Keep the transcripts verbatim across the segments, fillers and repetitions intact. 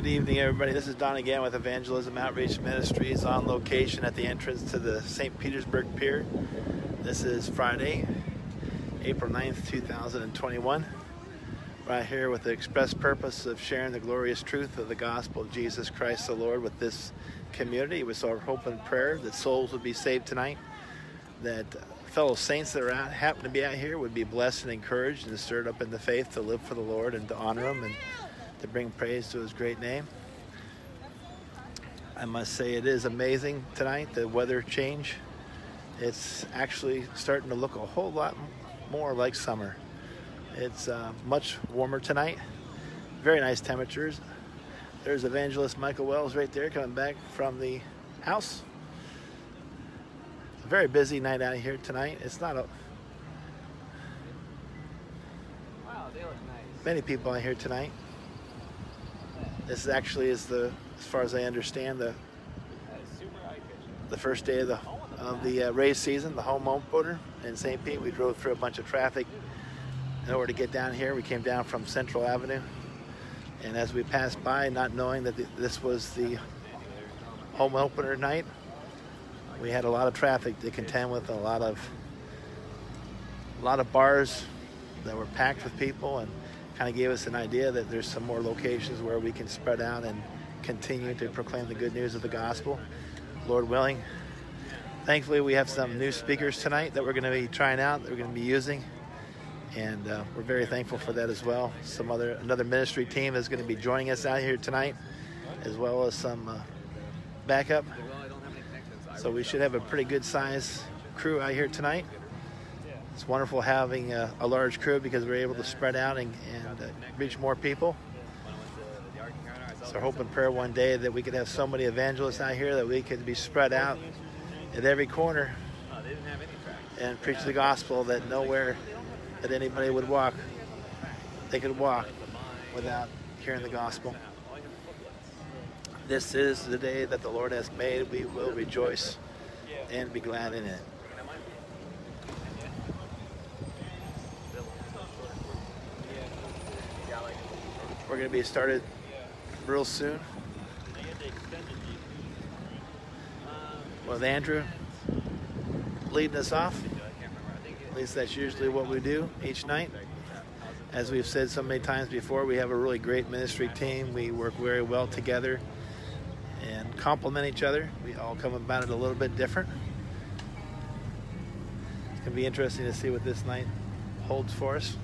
Good evening, everybody. This is Don again with Evangelism Outreach Ministries on location at the entrance to the Saint Petersburg Pier. This is Friday, April ninth, two thousand twenty-one. Right here with the express purpose of sharing the glorious truth of the gospel of Jesus Christ the Lord with this community. It was our hope and prayer that souls would be saved tonight, that fellow saints that are out, happen to be out here would be blessed and encouraged and stirred up in the faith to live for the Lord and to honor Him and to bring praise to His great name. I must say it is amazing tonight, the weather change. It's actually starting to look a whole lot more like summer. It's uh, much warmer tonight. Very nice temperatures. There's Evangelist Michael Wells right there coming back from the house. It's a very busy night out here tonight. It's not a... Wow, they look nice. Many people out here tonight. This actually is the, as far as I understand, the the first day of the of the uh, race season, the home opener in Saint Pete. We drove through a bunch of traffic in order to get down here. We came down from Central Avenue, and as we passed by, not knowing that the, this was the home opener night, we had a lot of traffic to contend with, a lot of a lot of bars that were packed with people, and kind of gave us an idea that there's some more locations where we can spread out and continue to proclaim the good news of the gospel, Lord willing. Thankfully, we have some new speakers tonight that we're going to be trying out, that we're going to be using, and uh, we're very thankful for that as well. Some other another ministry team is going to be joining us out here tonight, as well as some uh, backup. So we should have a pretty good size crew out here tonight. It's wonderful having a, a large crew because we're able to spread out and, and uh, reach more people. It's our hope and prayer one day that we could have so many evangelists out here that we could be spread out at every corner and preach the gospel, that nowhere that anybody would walk, they could walk without hearing the gospel. This is the day that the Lord has made. We will rejoice and be glad in it. We're going to be started real soon with Andrew leading us off. At least that's usually what we do each night. As we've said so many times before, we have a really great ministry team. We work very well together and complement each other. We all come about it a little bit different. It's going to be interesting to see what this night holds for us.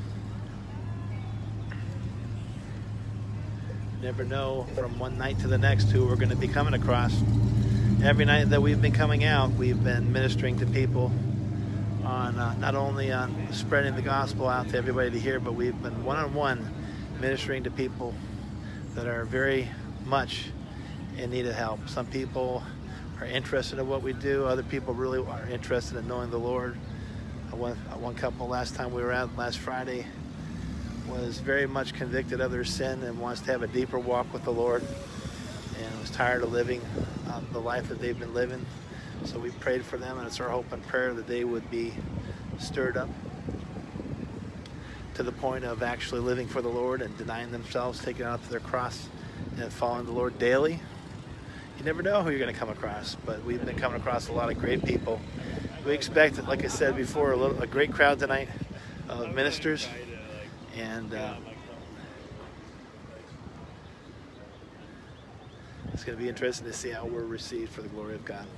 Never know from one night to the next who we're going to be coming across. Every night that we've been coming out, we've been ministering to people on uh, not only on spreading the gospel out to everybody to hear, but we've been one-on-one ministering to people that are very much in need of help. Some people are interested in what we do. Other people really are interested in knowing the Lord. One, one couple last time we were out last Friday was very much convicted of their sin and wants to have a deeper walk with the Lord, and was tired of living uh, the life that they've been living. So we prayed for them, and it's our hope and prayer that they would be stirred up to the point of actually living for the Lord and denying themselves, taking out their cross and following the Lord daily. You never know who you're going to come across, but we've been coming across a lot of great people. We expect, like I said before, a, little, a great crowd tonight of ministers. And uh, it's going to be interesting to see how we're received for the glory of God.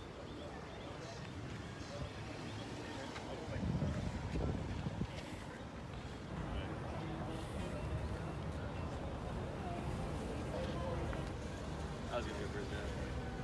I was going to go first, man.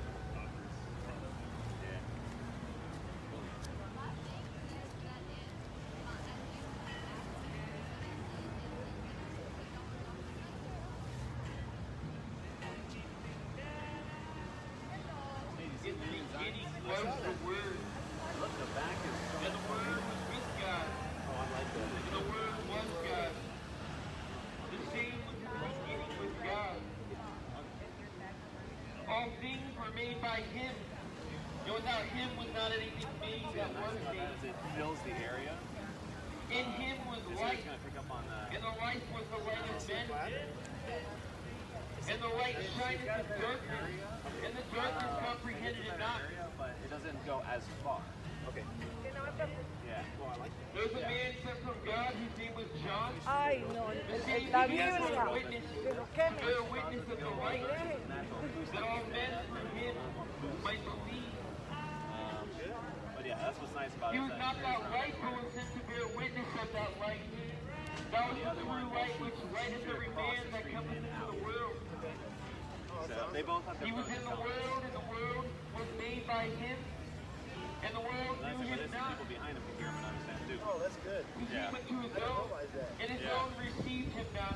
All things were made by Him, and without Him was not anything made that was made. It fills the area. In Him was life, Kind of pick up on that. and the life was the light of men. And the light shineth in darkness, and the darkness comprehended it not. But it doesn't go as far. Okay. Yeah. Well, I like that. There's a man sent from God whose name was John. Ay, no, The el- same el- la began to Biblia. witness, Pero qué to bear witness of the light, that all men through him might believe. Um, but yeah, that's what's nice about He it. was is not that that it's light, but was sent to bear witness of that light. That was the true light which lighteth every man that cometh into the world. So they both have He was in the world, and the world was made by him, and the world Nice, knew but him there's some not. people behind him who hear him and understand too. Oh, that's good. He Yeah. came unto his own, and his Yeah. own received him not.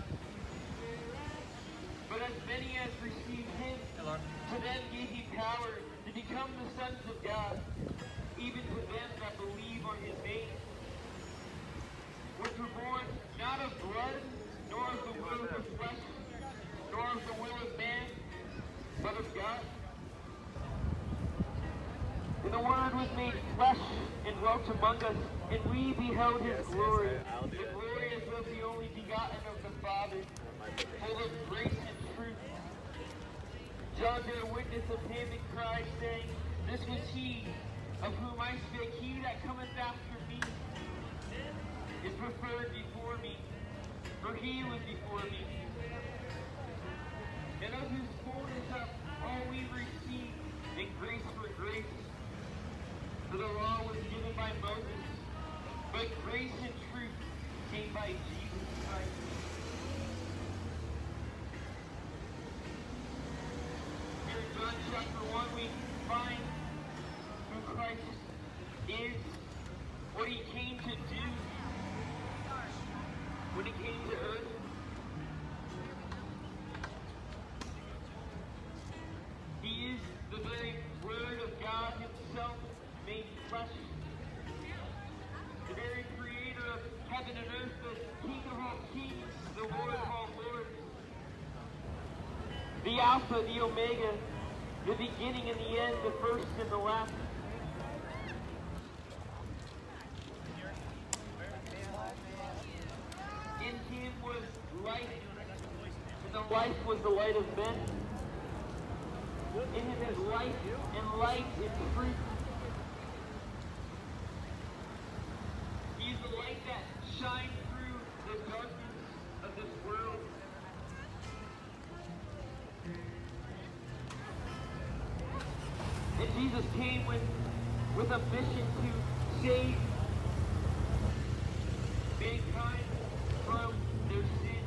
But as many as received him, to them gave he power to become the sons of God, even to them that believe on his name, which were born not of blood, nor of the will of the flesh, nor of the will of man, but of God. And the Word was made flesh and dwelt among us, and we beheld his glory, I'll do the that. glory as of the only begotten of the Father, full of grace and truth. John bare witness of him and cried, saying, This was he, of whom I spake, he that cometh after me is preferred before me, for he was before me. And of his fullness hath all we received, and grace for grace. For the law was given by Moses, but grace and truth came by Jesus Christ. Here in John chapter one, we find who Christ is, what he came to do when he came to earth. He is the very Word of God himself made flesh. The very creator of heaven and earth, the King of all kings, the Lord of all lords. The Alpha, the Omega, the beginning and the end, the first and the last. In him was life, and the life was the light of men. In him is life and light and truth. He is the light that shines through the darkness of this world. And Jesus came with, with a mission to save mankind from their sin.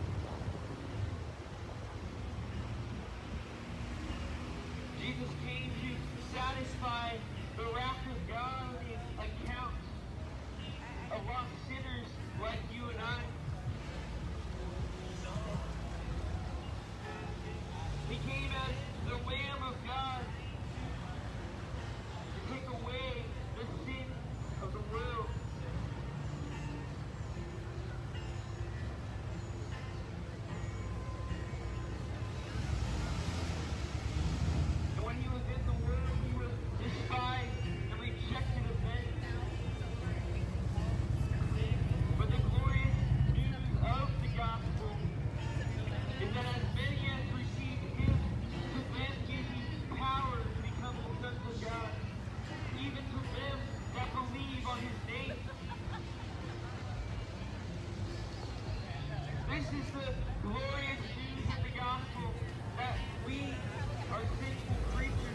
Jesus came to satisfy the wrath of God on the account of lost sinners like you and I. He came as the Lamb of God to take away the sin of the world. And when he was in the world, he was despised and rejected of men. But the glorious news of the gospel is that as many as received him, to them gave he power to become the sons of God, even to them that believe on his name. This is the glorious news of the gospel, that we are sinful creatures,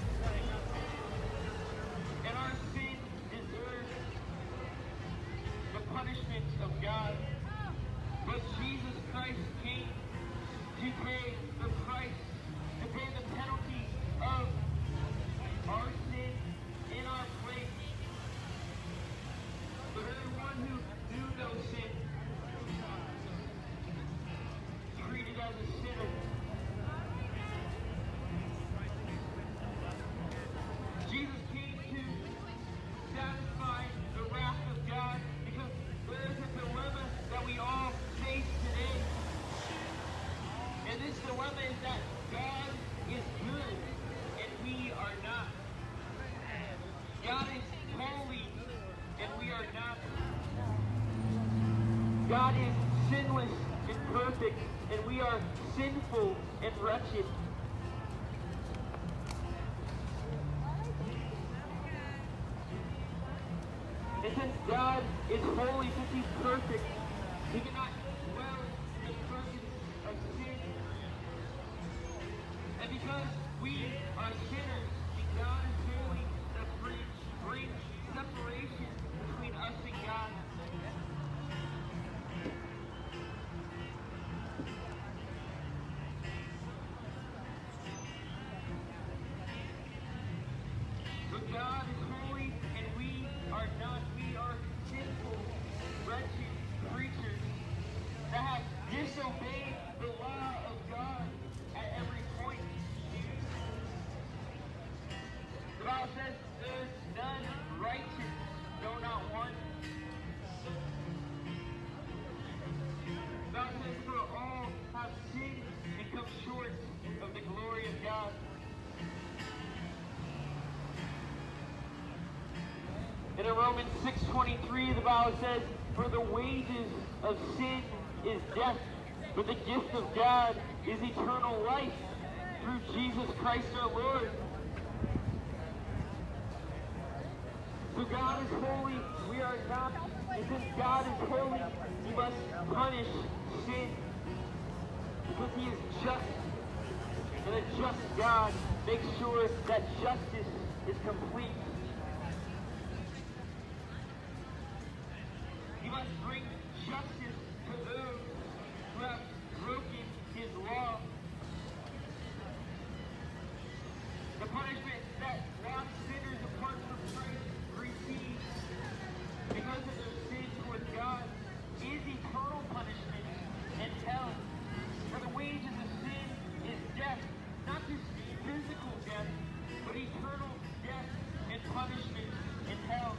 and our sin deserves the punishment of God. But Jesus Christ came to pay the price, to pay the penalty of our sin in our place. But everyone who knew no sin, treated as a sinner. Jesus came to satisfy the wrath of God, because there is a dilemma that we all face today. And this dilemma is that God is good and we are not. God is holy and we are not. God is sinless and perfect and we are sinful and wretched. And since God is holy, since He's perfect, He cannot dwell in the presence of sin. And because we are sinners, and God is holy, that brings, brings separation between us and God. So God is holy and we are not. We are sinful, wretched creatures that have disobeyed the law of God at every point. The Bible says there is none righteous, no, not one. The Bible says for all have sinned and come short of the glory of God. And in Romans six twenty-three, the Bible says, for the wages of sin is death, but the gift of God is eternal life through Jesus Christ our Lord. So God is holy, we are not. And since God is holy, He must punish sin. Because He is just. And a just God makes sure that justice is complete. He must bring justice to those who have broken His law. The punishment that lost sinners apart from Christ receive because of their sin towards God is eternal punishment and hell. For the wages of sin is death, not just physical death, but eternal death and punishment in hell.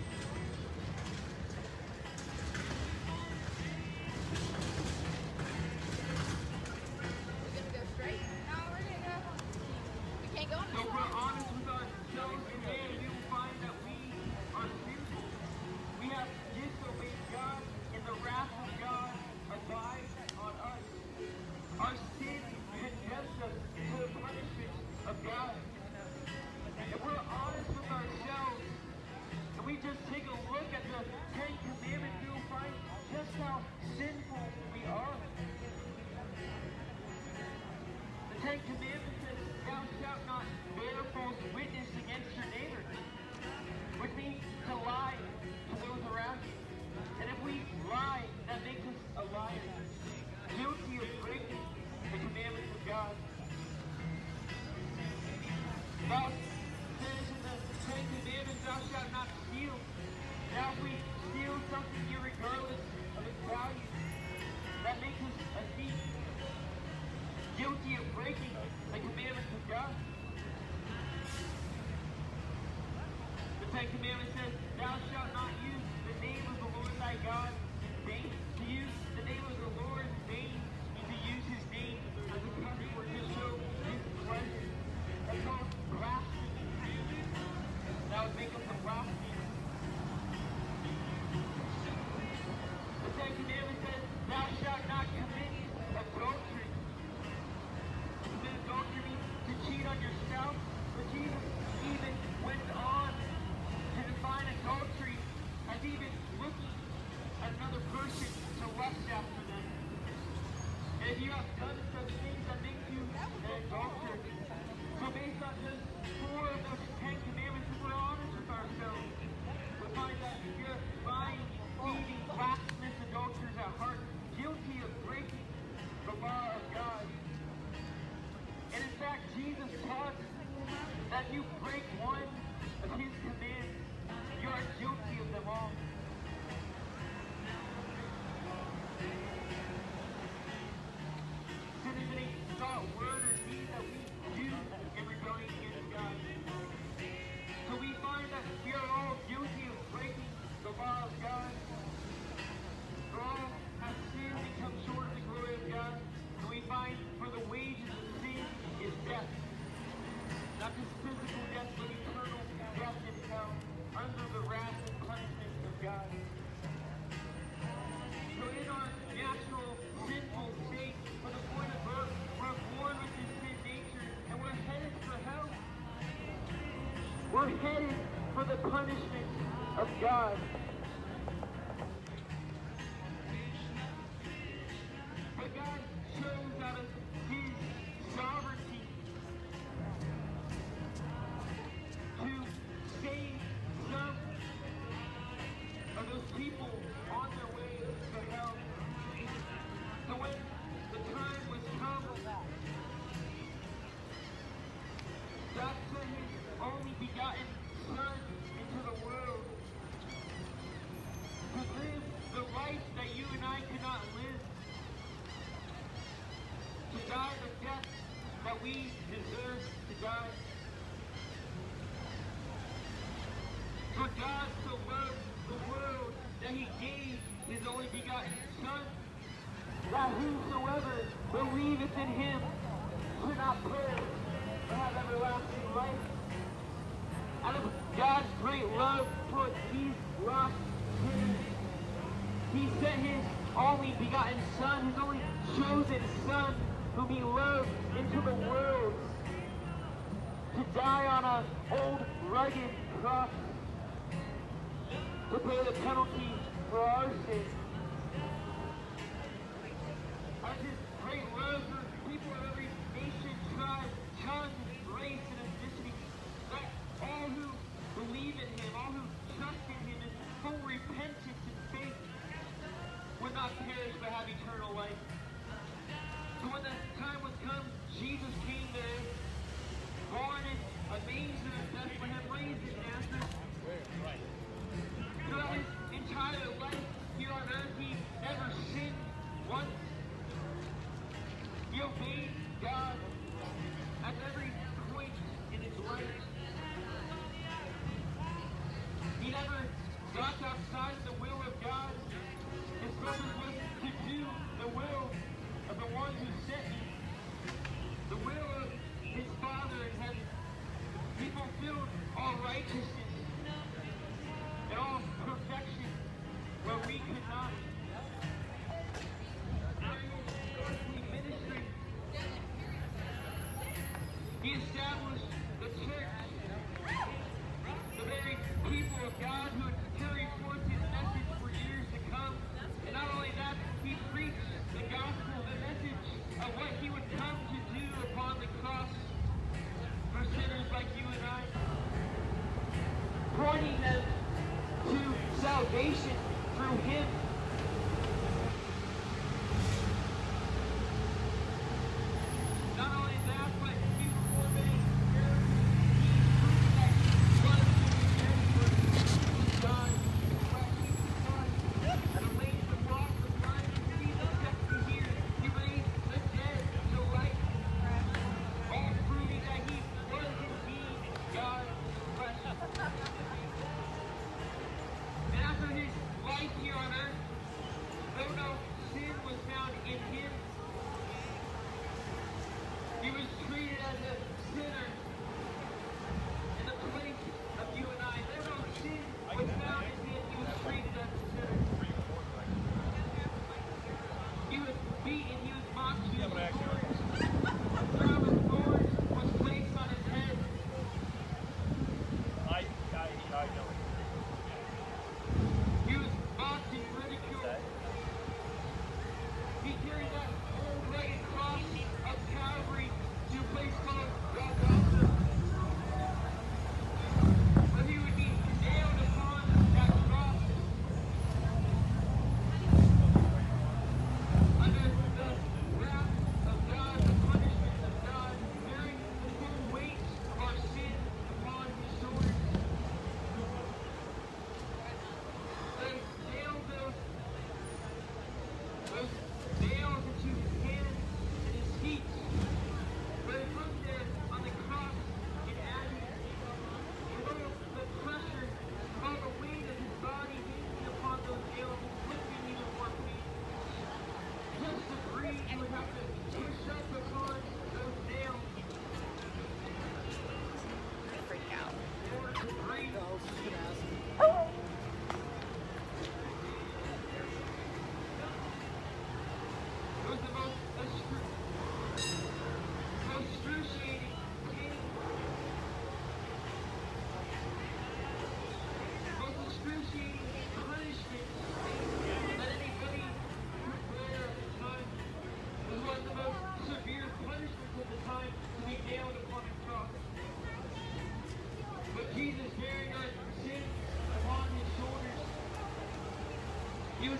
So if we're honest with ourselves today, we will find that we are sinful. We have disobeyed God, and the wrath of God abides on us. Our sin condemns us to the punishment of God. If we're honest with ourselves, and we just take a look at the Ten Commandments, we will find just how sinful we are. The Ten Commandments says, thou shalt not bear false witness against your neighbor, which means to lie to those around you. And if we lie, that makes us a liar, guilty of breaking the commandments of God. God says in the Ten Commandments, thou shalt not steal. Now if we steal something irregardless of its value, that makes us a thief, guilty of breaking the commandments of God. The Ten Commandments says, thou shalt not use the name of the Lord thy God in vain. To use the name of the Lord in vain is to use His name as a customer to show His pleasure. That's called blasphemy. That would make us a blasphemer. The Ten Commandments says, thou shalt not commit adultery. Adultery means to cheat on yourself, but Jesus even went on to define adultery as even looking at another person to lust after them. And if you have done such things, that makes you an adulterer. So based on just four of those Ten Commandments, if we're honest with ourselves, we'll find that you're lying, thieving, blasphemous adulterers at heart, guilty of breaking the law of God. And in fact, Jesus taught that if you break one of His commands, you are guilty of them all. Sin is an punishment of God. But God chose out of his sovereignty to save some of those people on their way to hell. So when the time was come, God sent his only begotten Son into the world to live the life that you and I could not live, to die the death that we deserve to die. For God so loved the world that he gave his only begotten Son, that whosoever believeth in him should not perish but have everlasting life. Out of God's great love towards these lost sinners, he sent his only begotten Son, his only chosen Son, whom he loved, into the world to die on an old rugged cross to pay the penalty for our sins. Out of his great love for people of every nation, tribe, tongue, race, and ethnicity, that all who believe in him, all who trust in him in full repentance and faith would not perish but have eternal life. So when the time was come, Jesus came there, born in a manger in Bethlehem, raised in Nazareth. Throughout his entire life here on earth, he never sinned once. He obeyed God at every point in his life. He never got outside of the will of God. His purpose was to do the will of the one who sent him, the will of his Father in heaven. He fulfilled all righteousness and all perfection where we could not. During his earthly ministry,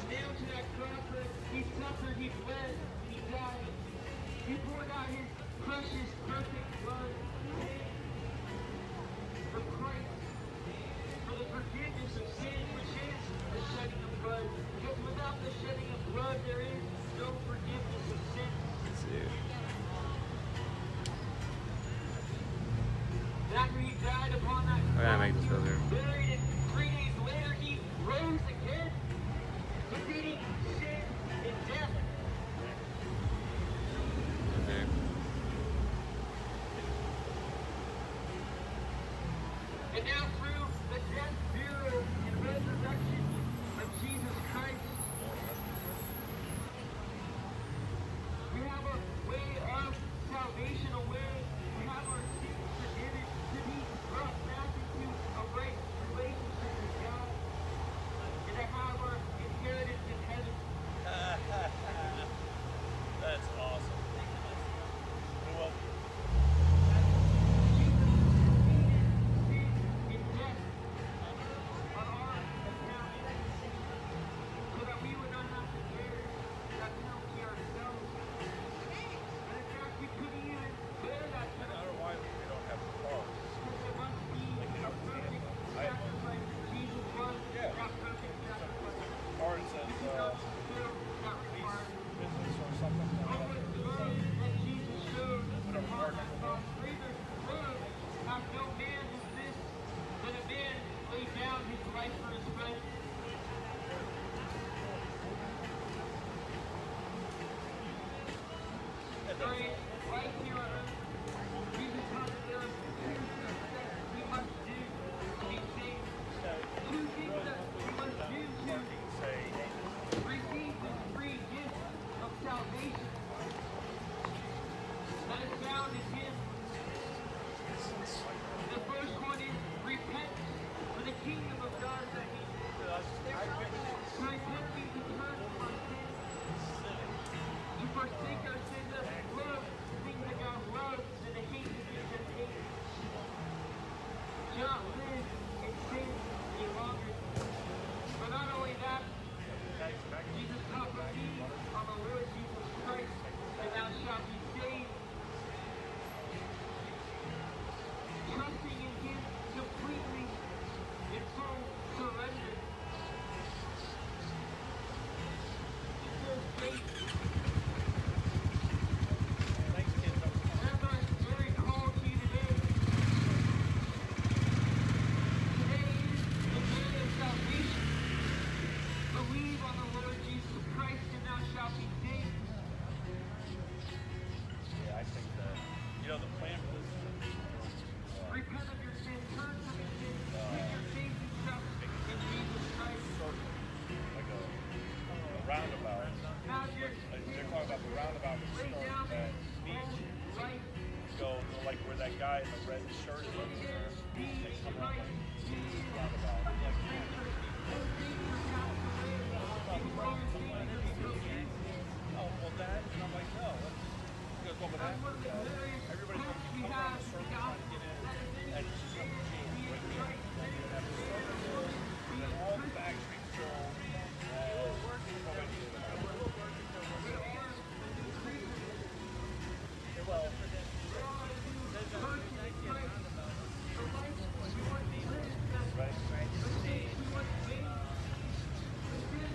nailed to that cross, but he suffered, he bled, and he died. He poured out his precious, perfect blood for Christ, for the forgiveness of sin, which is the shedding of blood. Because without the shedding of blood, there is no forgiveness of sin. And after he died upon that cross, he was buried, and three days later he rose again, defeating sin and death. And now through the death, burial, and resurrection of Jesus Christ, we have a way of salvation, a way we have our sins forgiven, to be brought back into a right relationship with God, and to have our inheritance in heaven. That's awesome. Well, right here on earth, Jesus taught that there are two things that we must do to be saved. Two things that we must do to receive this free gift of salvation that is found in Him. The first one is repent, for the kingdom of God is at hand. To repent means to turn from our sins, to forsake our sins, to love the things that God loves, and to hate the things that He hates. Do not live in sin any longer. But not only that, Jesus taught to believe on the Lord Jesus Christ, and thou shalt be saved. Trusting in Him completely, in full surrender. It says faith. Guy in the red shirt is over there. They come up like roundabout. Oh, well that, and I'm like, no. He goes, well, but that, everybody's going to be coming around the circle trying to get in, and it's just going to change right here. And then all the back streets full, all working. Well, right.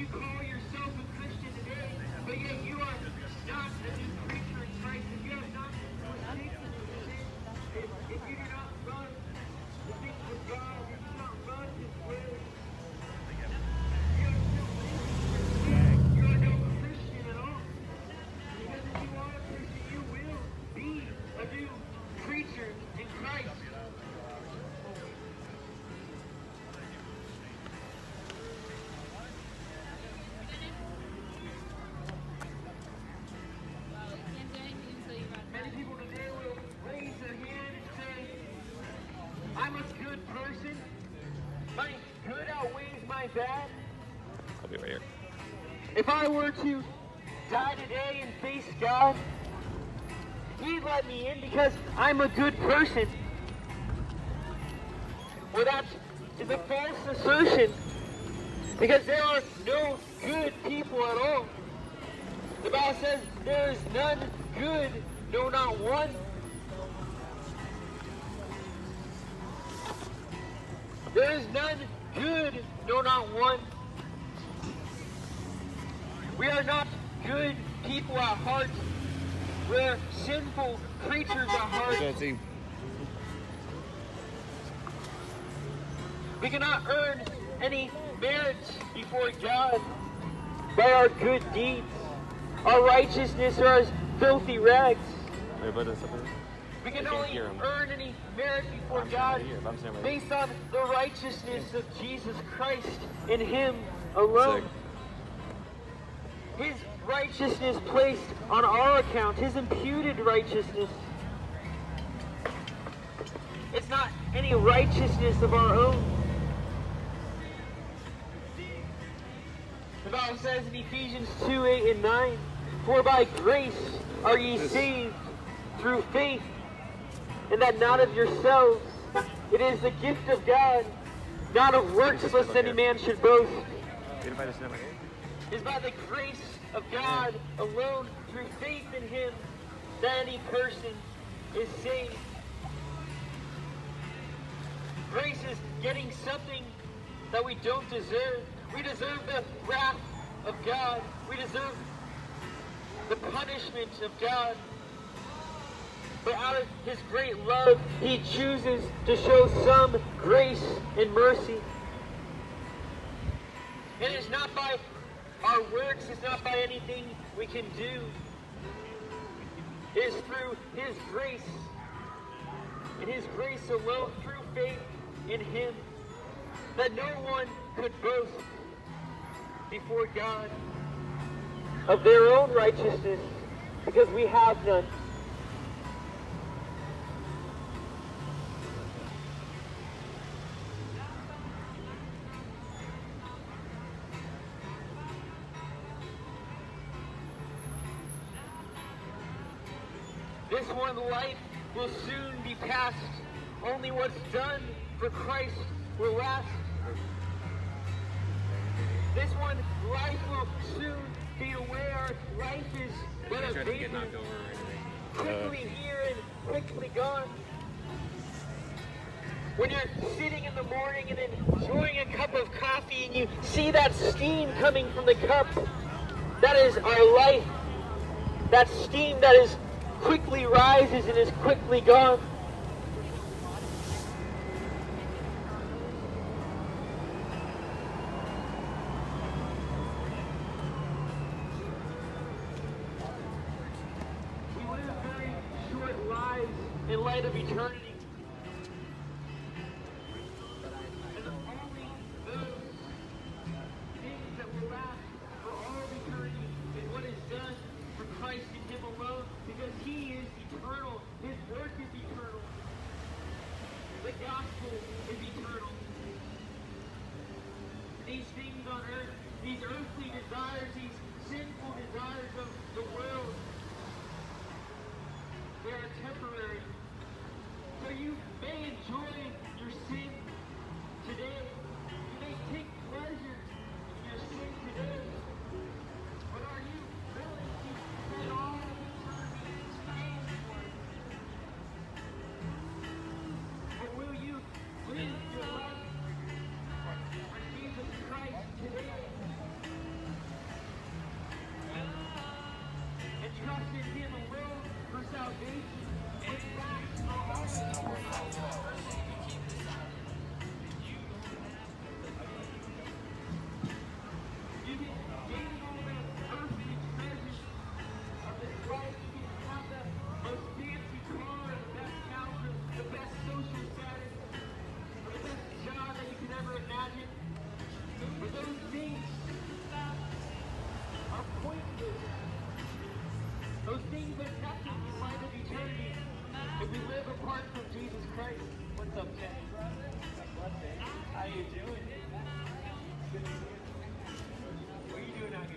you call yourself a Christian today, but yet you are not a new creature in Christ, if you have not forsaken your sin, if, if you do not run the things of God, if you do not run His word, you are still living. You are no Christian at all. Because if you are a Christian, you will be a new creature in Christ. Many people today will raise their hand and say, I'm a good person. My good outweighs my bad. I'll be right here. If I were to die today and face God, He'd let me in because I'm a good person. Well, that is a false assertion, because there are no good people at all. The Bible says there is none good, no, not one. There is none good, no, not one. We are not good people at heart. We're sinful creatures at heart. We cannot earn any merit before God by our good deeds. Our righteousness are as filthy rags. We can only earn any merit before God based on the righteousness of Jesus Christ in Him alone. His righteousness placed on our account, His imputed righteousness. It's not any righteousness of our own. The Bible says in Ephesians two, eight, and nine, for by grace are ye saved through faith, and that not of yourselves. It is the gift of God, not of works, lest any man should boast. It is by the grace of God alone, through faith in Him, that any person is saved. Grace is getting something that we don't deserve. We deserve the wrath of God. We deserve the punishment of God. But out of His great love, He chooses to show some grace and mercy. It is not by our works, it's not by anything we can do. It is through His grace, and His grace alone, through faith in Him, that no one could boast before God of their own righteousness, because we have none. This one life will soon be past. Only what's done for Christ will last. This one life will soon fade away. Our life is but a vapor, quickly here and quickly gone. When you're sitting in the morning and enjoying a cup of coffee and you see that steam coming from the cup, that is our life. That steam that is quickly rises and is quickly gone. We live very short lives in light of eternity. And only those things that will last for all of eternity is what is done for Christ and Him alone, because He is eternal. His work is eternal. The gospel is eternal. These things on earth, these earthly desires, these sinful desires of the world, they are temporary. So you may enjoy your sin today. You may take pleasure in your sin today. But are you willing to spend all of eternity paying for it? Or will you live your life for Jesus Christ today? What's up, Ken? How you doing? Good to see you. What are you doing out here?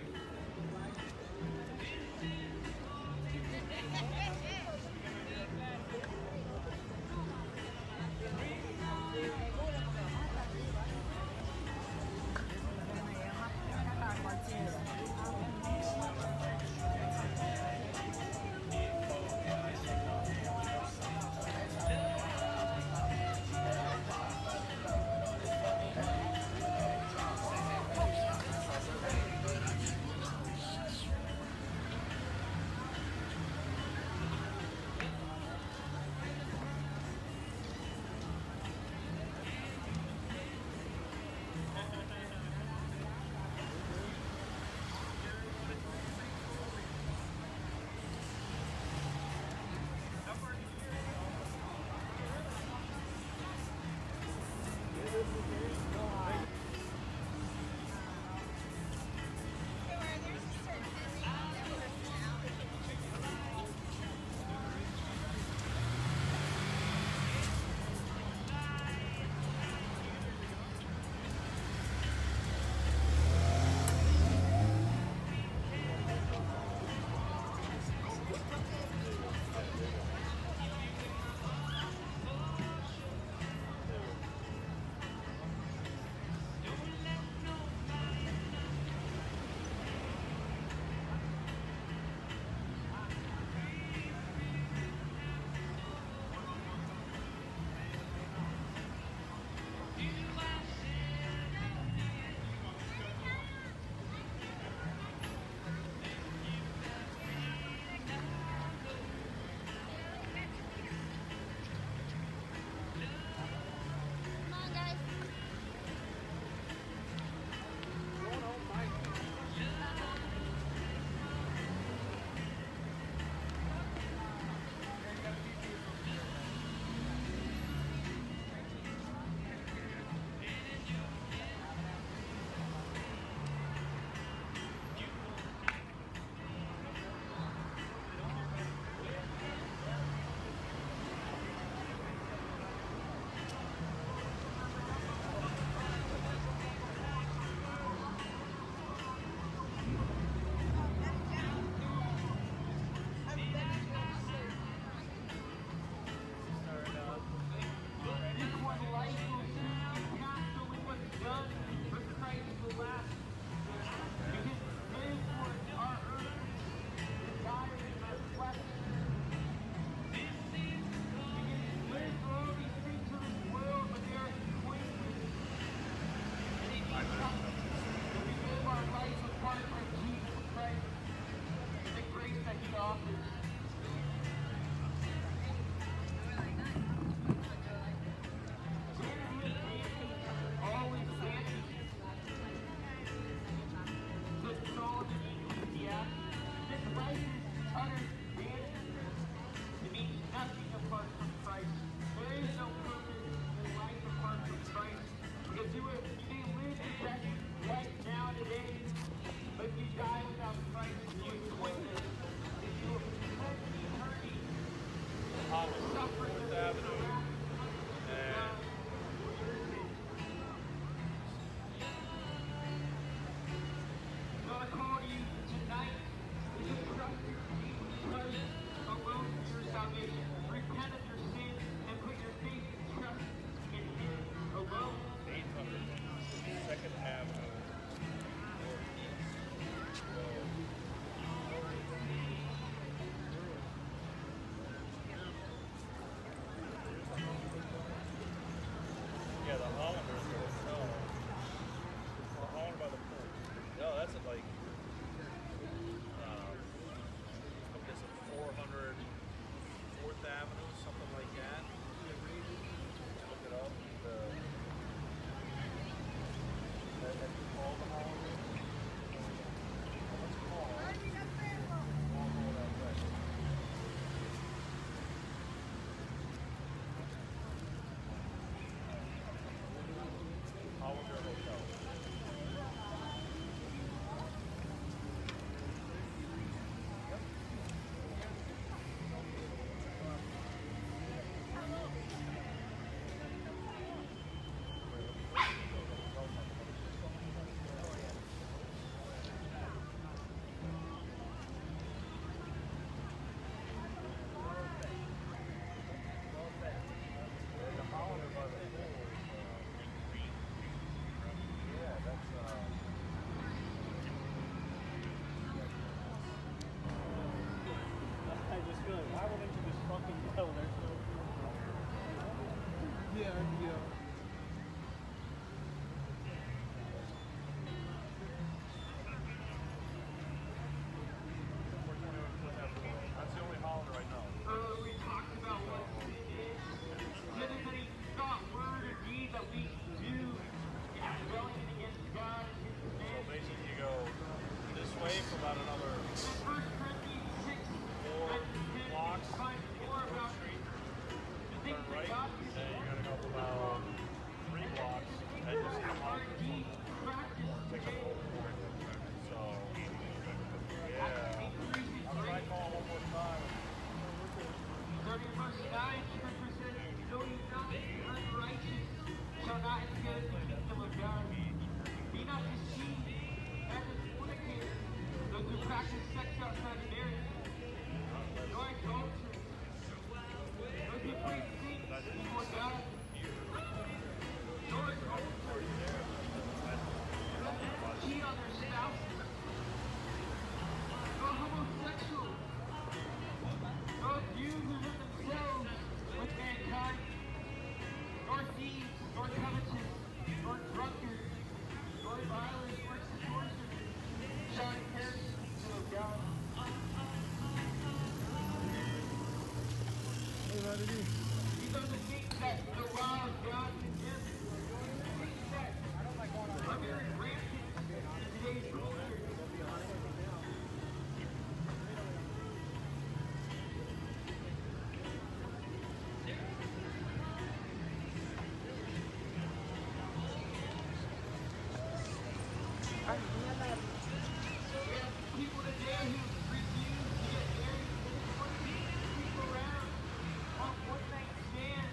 people today who refuse to get married. They just want to keep people around on one night stands.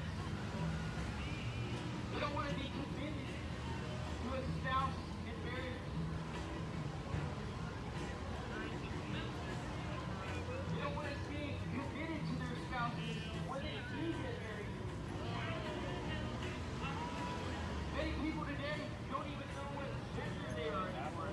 They don't want to be committed to a spouse in marriage. They don't want to stay committed to their spouses when they do get married. Many people today don't even know what gender they are anymore.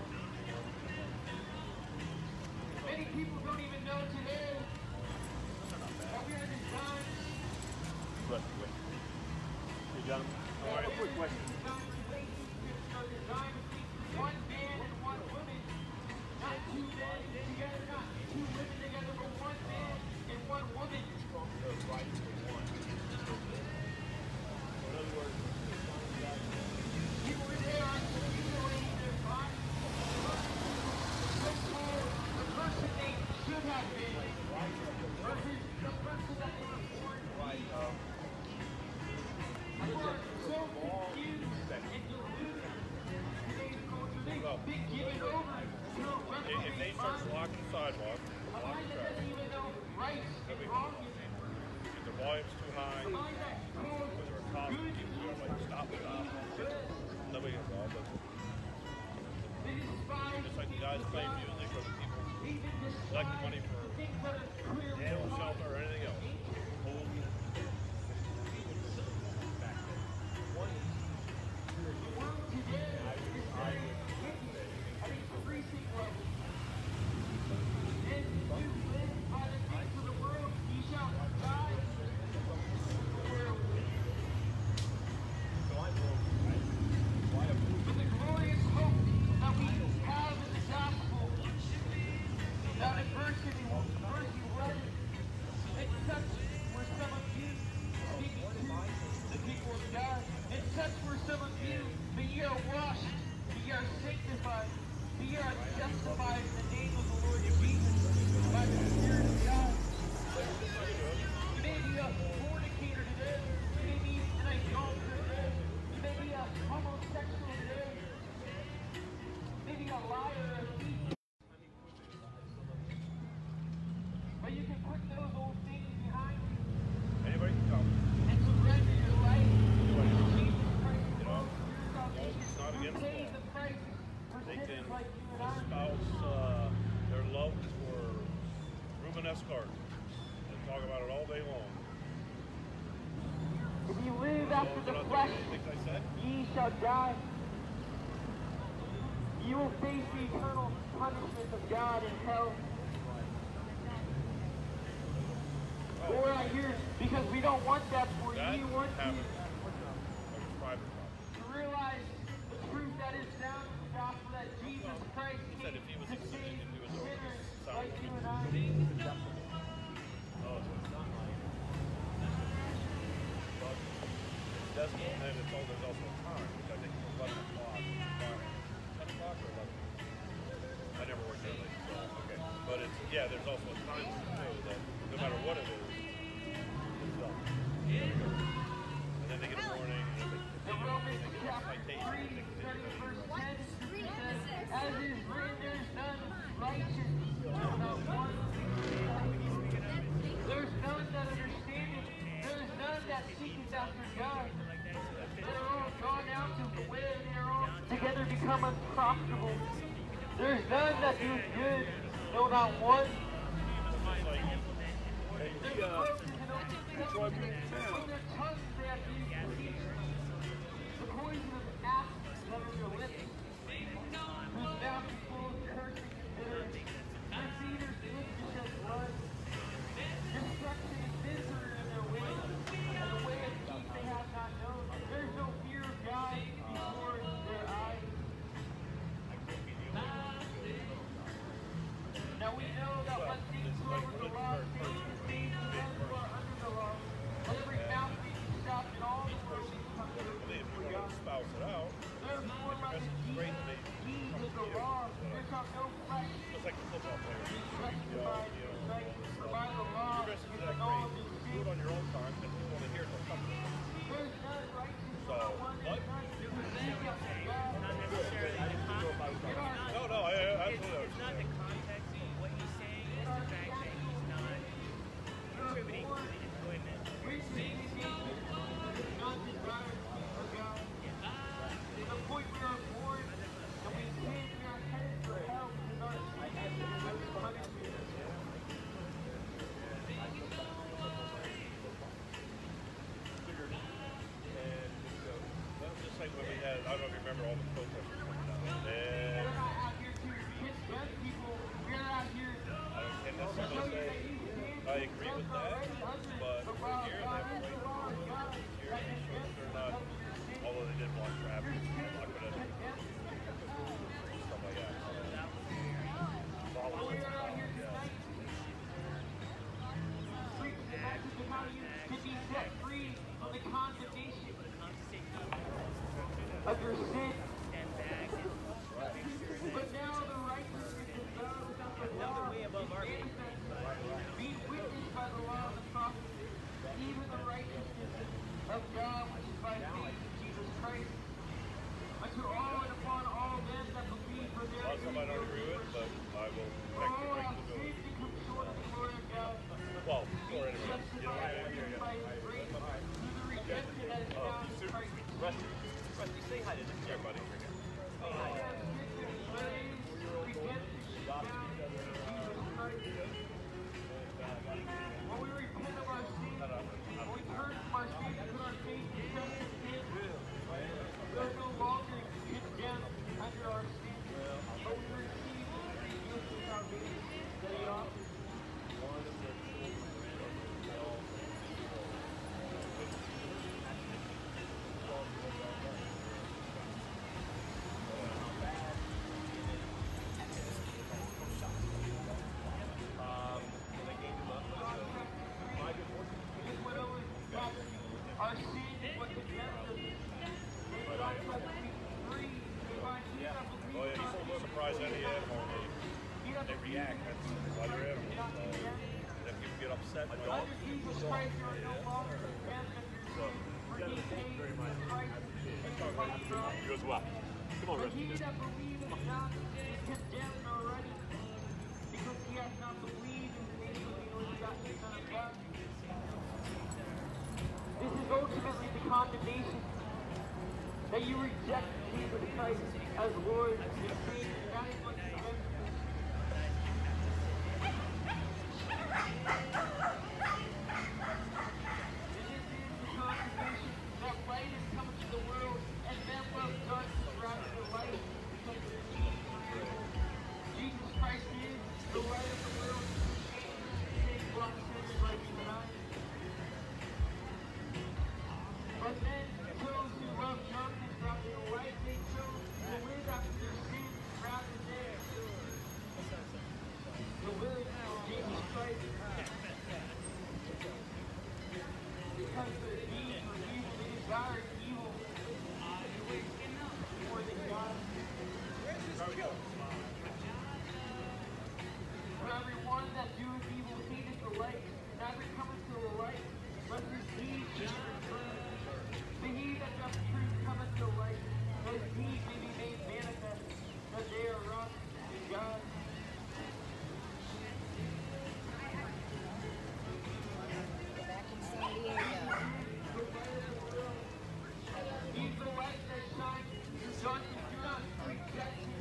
Many people don't even know today that we are designed. But, wait. Hey, gentlemen. All right, a quick question. Relationships are designed to be one man and one woman, not two men together, not two women together, but one man and one woman. People today are mutilating their bodies. The person they should have been versus the person that they were born to be. People are so confused and deluded in today's culture. They've been given over to a If they reprobate start mind. blocking the sidewalk, A block mind the that doesn't traffic, even know right and wrong is. if the volume's too high, A mind that calls whether it's cops, good people who are like, stop, stop, good. nobody gets involved. But They despise just like the guys play music or the people even collecting money despise for things that are clearly animal wrong. shelter or anything else. Hold The world today is very wicked at increasing level. And if you live by the things of the world, ye shall die. But the glorious hope that we have in the gospel, that adversity will first be weathered. And such were some of you speaking to the people of God. And such were some of you, but ye are washed, but ye are sanctified, but ye are justified in the name of the Lord Jesus by the Spirit of God. You may be a fornicator today. You may be an idolater today. You may be a homosexual today. Maybe a liar or a thief. But you can put those old things behind you anybody can come. and surrender your life to Jesus Christ You know, alone for your salvation. it's not Who against paid law. the price for They can sinners like you and I. espouse uh, their love for Rubenesque art and talk about it all day long. If you live As long after as the they're not flesh, doing anything I said, ye shall die. You will face the eternal punishment of God in hell. But we're not here because we don't want that for that you. We want happened you like a private property. to realize the truth that is found in the gospel that Jesus Christ He said came if he was to included, save if he was over sinners sound like you woman. and I. Oh, it's not like but it's decimal, and then it's all, there's also a time, which I think is eleven o'clock. ten o'clock or eleven? I never worked there late, so, okay. But it's, yeah, there's also a time too, that no matter what it is, it's done. And then they get a warning, and then they The continue, Romans they get a chapter citation, three, they continue. starting verse ten, says, as is written, there is none righteous, no, not one. There is none that understandeth, there is none that seeketh after God. They are all gone out of the way, they are all together become unprofitable. There is none that doeth good, no, not one. Their throat is an open sepulchre, with their tongues they have used deceit. The poison of asps is under their lips, whose mouth is full of cursing and bitterness. Their feet are swift to shed blood. Destruction is misery in their way, and the way of peace they have not known. There is no fear of God before their eyes. Now we know that what things over the law stays the same to those who are under the law. Let every mouth be stopped in all the world like when we had, I don't know if you remember all the protesters coming down. And We're not out here to condemn people. We're out here I don't can't to show necessarily you say that you stand I agree with that, but we're here and they have a right to protest here and show that they're not, although they did block traffic, block pedestrians, stuff like that. Follow We're it. out here tonight preaching the message of how you can be set free from the condemnation of your sin. But now the righteousness of God without the law is manifested, being witnessed by the law of the prophets, even the righteousness of God which is by faith in Jesus Christ, unto all and upon all them that believe, for there Well, is some I don't agree with, but I will for protect all the have right to sinned and come short of the glory of God. Well, or anyway, you know what I mean? By his grace, through the redemption that is found in Christ. Rusty, Rusty, say hi to this Yeah, buddy. All have sinned and praise, redemption is found in Jesus Christ. When we repent of our sins, when we turn from our sins and put our faith and trust in Him, we are no longer condemned under our sins, but we receive the free gift of salvation that He offers. Our sin is what condemns us. And God sets us free. We find He that believes Oh yeah, you on won't surprise any animal. He that They believes react. That's why they're animals. Uh, if people get upset, a dog. under Jesus Christ, you are no longer condemned of your sin. For He paid Jesus Christ and He paid for us. You as well. Come on, But Rusty. he that believeth not is condemned already, because he hath not believed in the name of the only begotten Son of God. This is ultimately the condemnation, that you reject Jesus Christ as Lord and Savior. That is what condemns you. This is the condemnation that light is coming to the world, and men love darkness rather than light, because of their deeds were evil. Jesus Christ is the light of the world, who came to save lost sinners like you and I. But men chose to love darkness rather than light. They chose to live after their sins rather than to live for Jesus Christ. Because their deeds were evil, they desired evil more than God. For everyone that doeth evil hateth the light, and never cometh to the light, lest his deeds should be reproved. But he that doth truth cometh to light, that his deeds may be made manifest, that they are wrought in God. Back in San Diego. He is the light that shines in darkness. Do not reject him.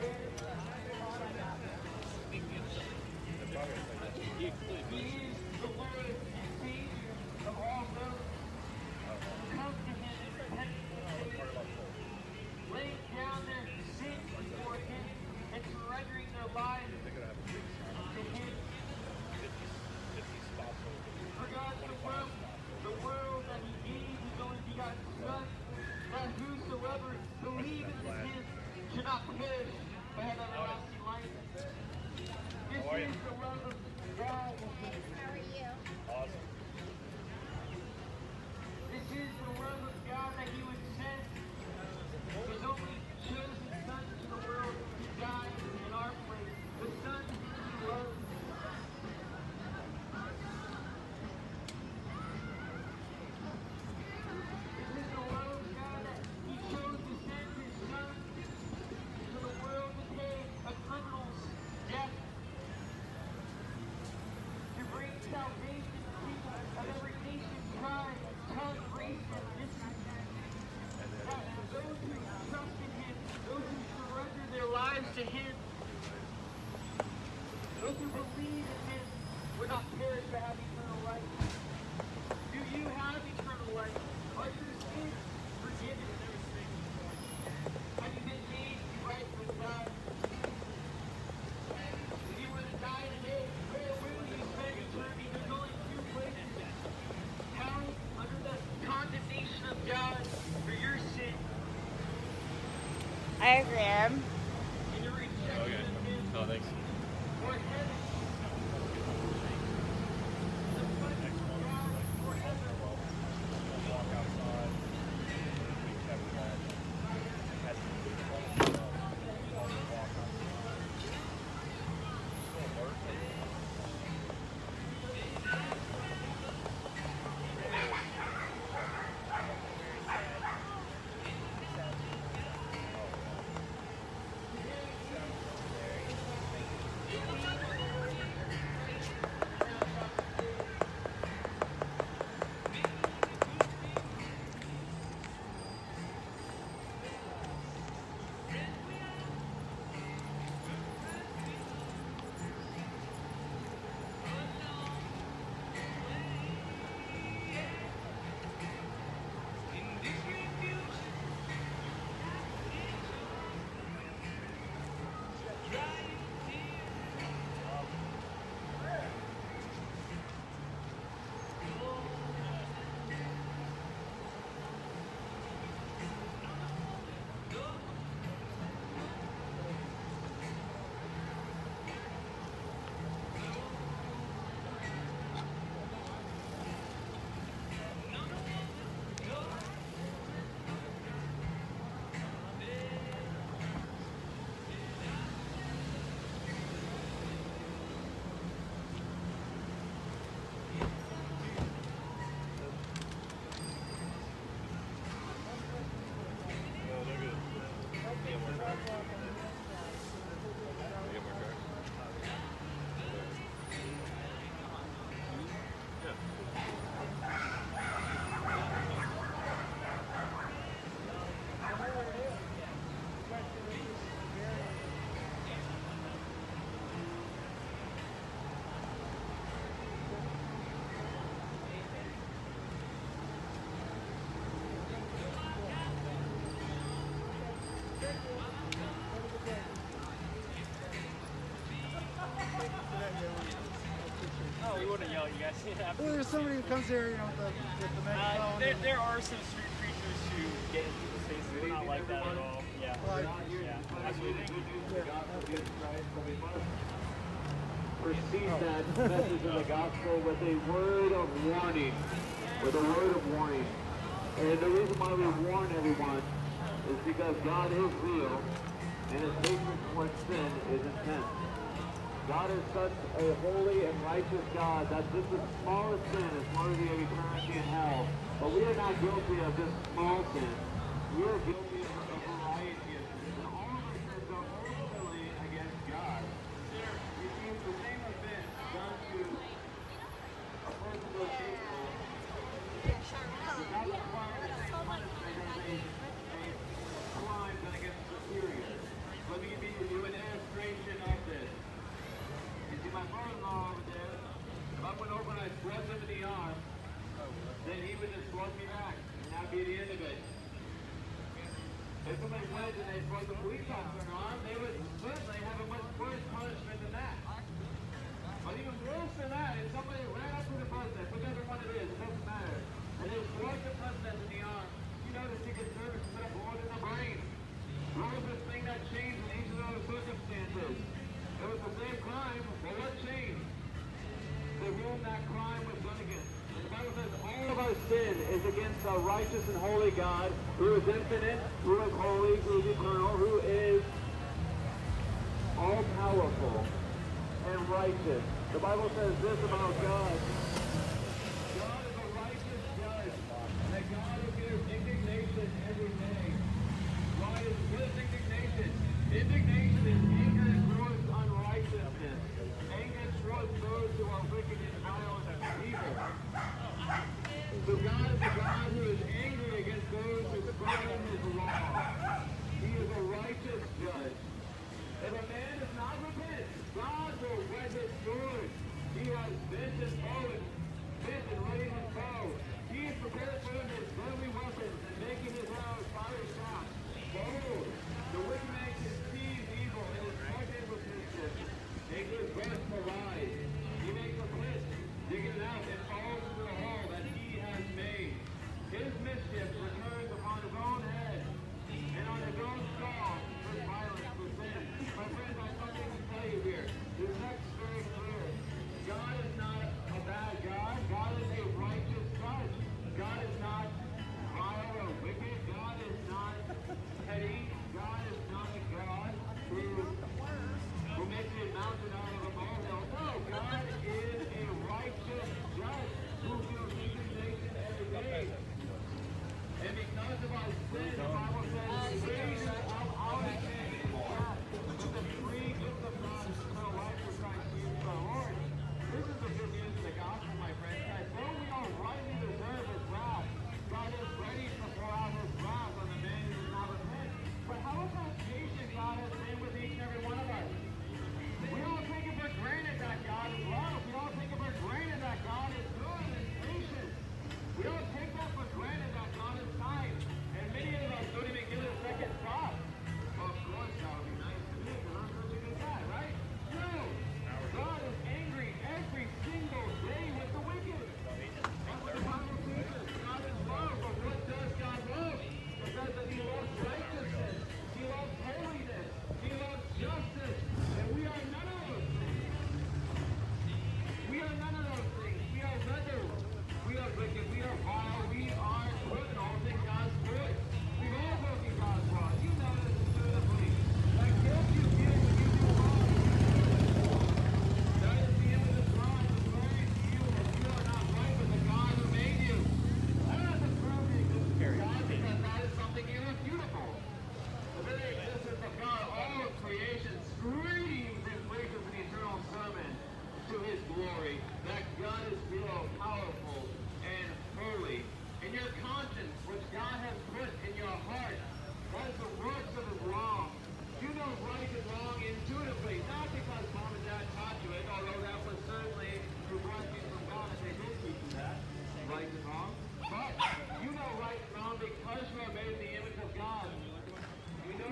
He is the Lord and Savior of all those who come to him in repentance and faith, laying down their sins before him and surrendering their lives to him. For God so loved the world that he gave his only begotten Son, that whosoever believeth in him should not perish, but have everlasting life. This is the love of God. How are you? Awesome. This is the love of God, that he would send his only chosen Son into the world to die in our place. The Son whom he loves. This is the love of God, that he chose to send his Son into the world to pay a criminal's death, to bring salvation to people of every nation, tribe, tongue, race, and ethnicity. That those who trust in him, those who surrender their lives to him, those who believe in him, will not perish but have eternal life. Do you have eternal life? Are your sins forgiven? I agree. Okay. Oh, thanks. Oh, we wouldn't yell at you guys. Well, there's somebody who comes here, you know, with the, with the Uh, megaphone. there, there are some street creatures who get into the spaces. We're not like that at all. Yeah. Well, Yeah. Absolutely. Receive that message of the gospel with a word of warning. With a word of warning. And the reason why we warn everyone is because God is real and his hatred towards sin is intense. God is such a holy and righteous God that just the smallest sin is worthy of eternity in hell. But we are not guilty of just small sin. We are guilty of a variety of sins. And all of our sins are ultimately against God. You see, the same offense done to a person who is faithful does not require the same punishment as a, a crime done against superior. Let me give you an illustration of this. You see, my brother-in-law over there, if I went over and I slugged him in the arm, then he would just slug me back, and that'd be the end of it. If somebody went and they slugged a police officer in the arm, they would certainly have a much worse punishment than that. But even worse than that, if somebody ran up to the president, whichever one it is, it doesn't matter, and they slugged the president in the arm, you notice he gets nervous and put blood in the brain. What was this thing that changed in each of those circumstances? It was the same crime, but what changed? To whom that crime was done against. And the Bible says all of our sin is against a righteous and holy God who is infinite, who is holy, who is eternal, who is all-powerful and righteous. The Bible says this about God. God is a righteous judge, and that God will give indignation every day. Why is, what is indignation? Indignation is anger towards unrighteousness. Anger towards those who are wicked and violent and evil. So God is a God who is angry against those who follow his law. He is a righteous judge. If a man does not repent, God will whet his sword. He has bent his bow and bent and ready his bow. He is prepared for him his deadly weapons and making his arrows fire shots. Behold, the wicked man conceives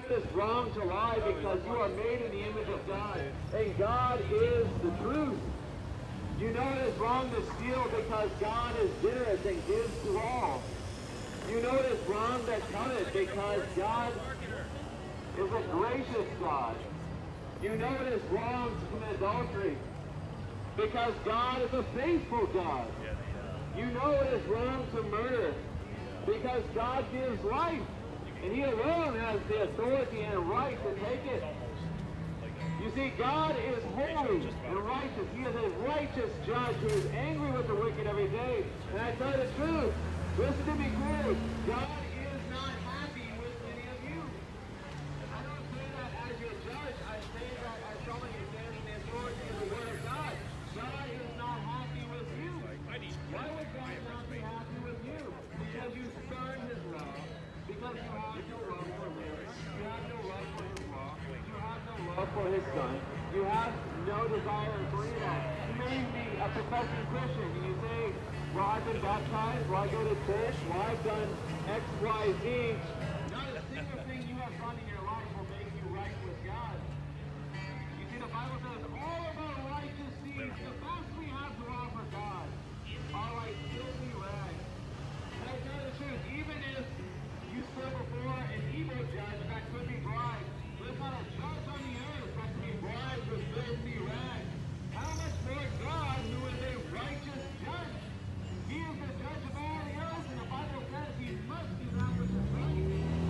It is wrong to lie because you are made in the image of God, and God is the truth. You know it is wrong to steal because God is generous and gives to all. You know it is wrong to covet because God is a gracious God. You know it is wrong to commit adultery because God is a faithful God. You know it is wrong to murder because God gives life, and He alone has the authority and right to take it. You see, God is holy and righteous. He is a righteous judge who is angry with the wicked every day. And I tell you the truth, listen to me clearly, God is not happy with any of you. I don't say that as your judge. I say that as someone who stands in the authority of the Word of God. God is not happy with you. Why would God not be happy with you? Because you spurn His law. Because you have no love for Him. You have no love for His law. You have no love for His Son. You have no desire for any of that. You may be a professing Christian and you say, well, I've been baptized, well, I go to church, well, I've done X, Y, Z. Not a single thing you have done in your life will make you right with God. You see, the Bible says all of our righteous deeds, the best we have to offer God, are like filthy rags. And I tell you the truth, even if you stood before an evil judge that could be bribed, there's not a judge on the earth that can be bribed with filthy rags. How much more God, who is a righteous judge? He is the judge of all the earth, and the Bible says He must do that which is right.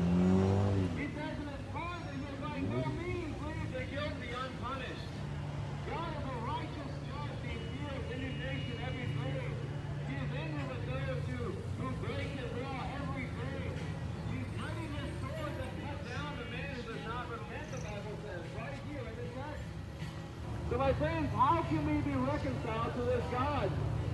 He says in His word that He will by no means leave the guilty unpunished. God is a righteous judge. He feels indignation every day. He is angry with those who, who break His law every day. He's ready His sword to cut down the man who does not repent, the Bible says, right here in this text. So my friends, how can we be reconciled to this God?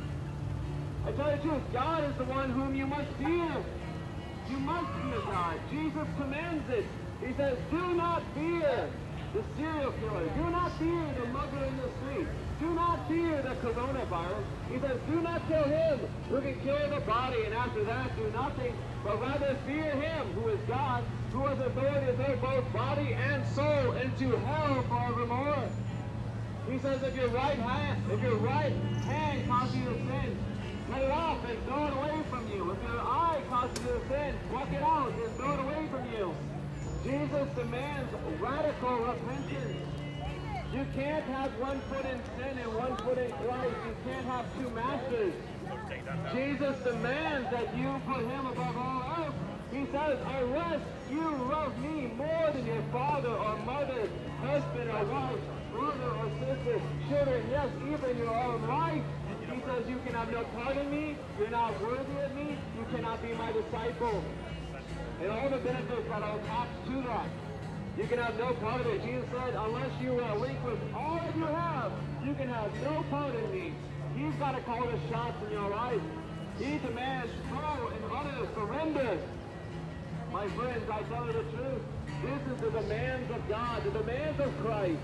I tell you the truth, God is the one whom you must fear. You must fear God. Jesus commands it. He says, do not fear the serial killer. Do not fear the mugger in the street. Do not fear the coronavirus. He says, do not kill him who can kill the body, and after that do nothing, but rather fear Him who is God, who has authority to throw both body and soul into hell forevermore. He says, if your right hand, if your right hand causes you to sin, cut it off and throw it away from you. If your eye causes you to sin, pluck it out and throw it away from you. Jesus demands radical repentance. You can't have one foot in sin and one foot in Christ. You can't have two masters. Jesus demands that you put Him above all else. He says, unless you love me more than your father or mother, husband or wife, brother or sister, children, yes, even your own life, He says you can have no part in me, you're not worthy of me, you cannot be my disciple. And all the benefits that are attached to that, you can have no part of it. Jesus said, unless you relinquish all that you have, you can have no part in me. He's got to call the shots in your life. He demands full and utter surrender. My friends, I tell you the truth. This is the demands of God, the demands of Christ.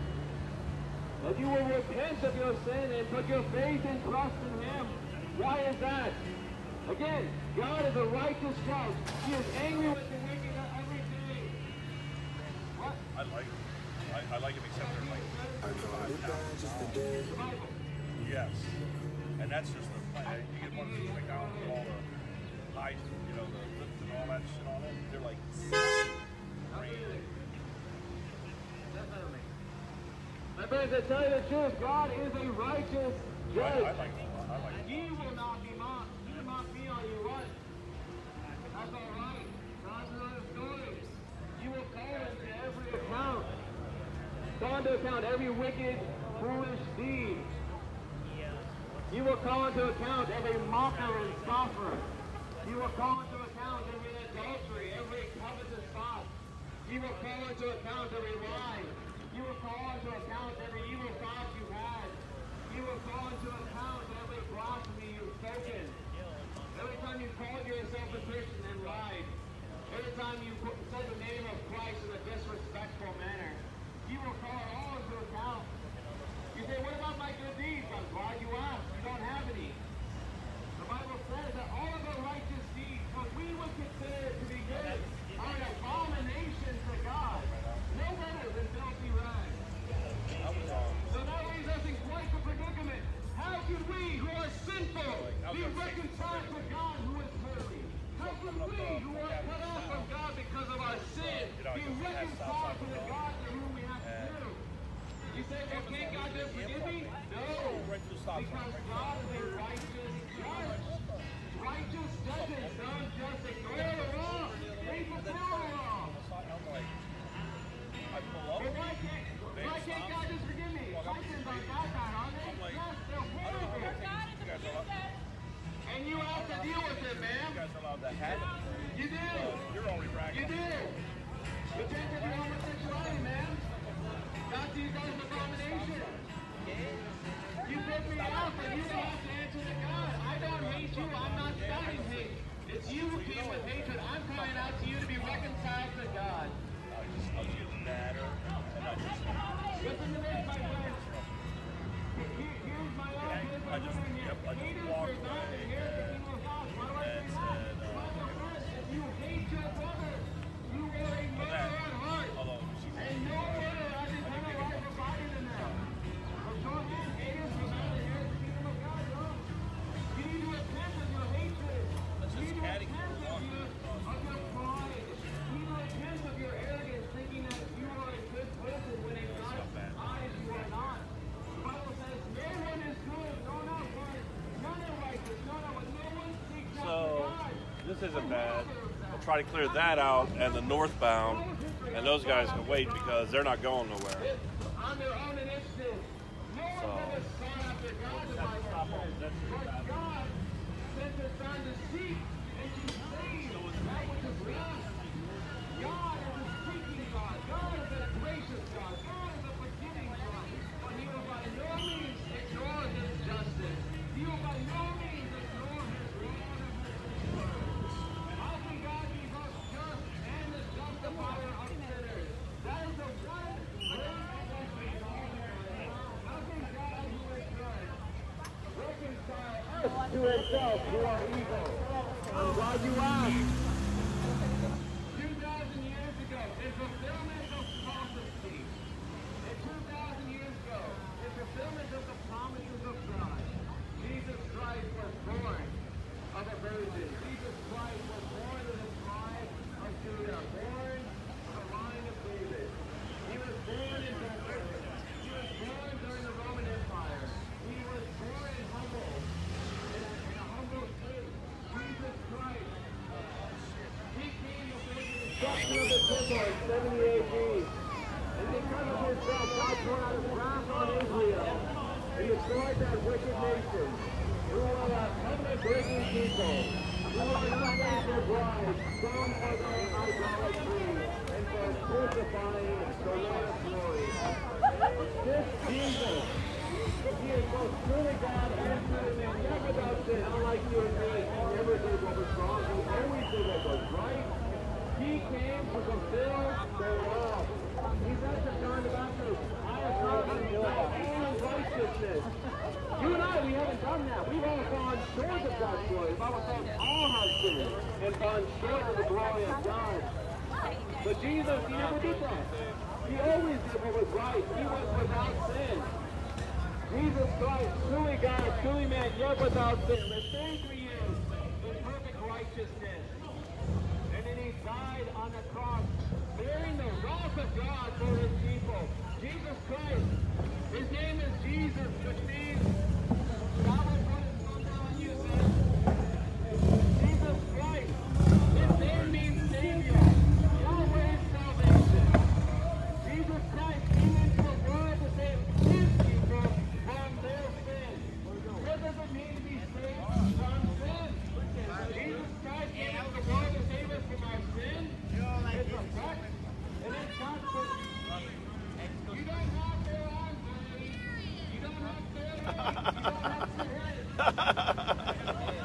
That you will repent of your sin and put your faith and trust in Him. Why is that? Again, God is a righteous judge. He is angry with the wicked every day. What? I like him. I, I like him except they're like the Bible. Yes. And that's just the plan. You get one of these McDonald's with all the high, you know, the lips and all that shit on it. They're like crazy. My friends, I tell you the truth, God is a righteous judge. I, I like him. I like him. He will not be mocked. He will not be on your right. That's all right. God's another story. You will call into every account. Call into account every wicked, foolish deed. You will call into account every mocker and scoffer. You will call into account every adultery, every covetous thought. You will call into account every lie. You will call into account every evil thought you had. You will call into account every blasphemy you've spoken. Every time you called yourself a Christian and lied. Every time you said the name of Christ in a disrespectful manner. You will call it all into account. You say, what about my good deeds? I'm glad you asked. You don't have any. The Bible says that all of the righteous deeds, what we would consider to be good, are an abomination to God. because God is a righteous judge. Righteous judges don't just ignore the law, they fulfill the law. But why can't, why can't God just forgive me? My sins aren't that bad, are they? Yes, they're horrible. And you have to deal with it, man. You guys are allowed to have it. You do. You're already bragging. You do. But think of your homosexuality, man. God sees that as an abomination. You put me off and you have to answer to God. I don't hate you. I'm not spouting hate. It's you who came with hatred. I'm crying out to you to be reconciled to God. I'll get madder. Listen to this, my friend. Here, here's my own business. I just, yep, I just walked away. Here's the kingdom of God. Why do I say that? If you hate your brother, you are a murderer at heart. And no murder has eternal life abiding in them. But your hand haters will not inherit the kingdom of God, no. You need to repent of your hatred. You need to repent of your, of your pride. You need to repent of your arrogance, thinking that you are a good person when in God's eyes you are not. The Bible says, no one is good, no, not one. None are righteous, no, no, no one seeks after So, God. this isn't bad. I'll try to clear that out and the northbound, and those guys can wait because they're not going nowhere. On their own initiative. No one ever sought after God to find that. But God sent his son to seek and to save that which is lost. God is a seeking God. God is a gracious God. God is a forgiving God. But he will by no means ignore his justice. He will by no means ignore his law and his word. How can God be both just and the justifier of sinners? That is the one great message of all time. How can God, who is good, reconcile us to himself who are evil? I'm glad you asked. Two thousand years ago, in fulfillment of prophecy, and two thousand years ago, in fulfillment of the promises of God, Jesus Christ was born of a virgin. Jesus Christ was born in the tribe of Judah, born of the line of David. He was born in Jerusalem. He was born during the Roman Empire. He was born and humble, in a, in a humble state. Jesus Christ. He came before the destruction of the temple in seventy A D. And because of his death, God poured out his wrath on Israel and destroyed that wicked nation, who are a covenant-breaking people, who are not their bride, bound for their idolatry and for crucifying the Lord of glory. This Jesus, he is both truly God and truly man, yet without sin, unlike you and me. He never did what was wrong, he always did what was right. He came to fulfill the law. He said to John the Baptist, I have come to fulfill all righteousness. You and I, we haven't done that. We've all fallen short of God's glory. The Bible says all have sinned and fallen short of the glory of God. But Jesus, he never did that. He always did what was right. He was without sin. Jesus Christ, truly God, truly man, yet without sin, lived thirty-three years in perfect righteousness. And then he died on the cross, bearing the wrath of God for his people. Jesus Christ, his name is Jesus, which means God will put his son on you, man. Jesus Christ, his name means Savior. Yahweh's salvation. Jesus Christ came into the world to save his people from their sin. What does it mean to be saved from sin? Jesus Christ came into the world to save us from our sin. It's a fact. And it's not for you don't have their arms, buddy. You don't have their legs. You don't have their heads.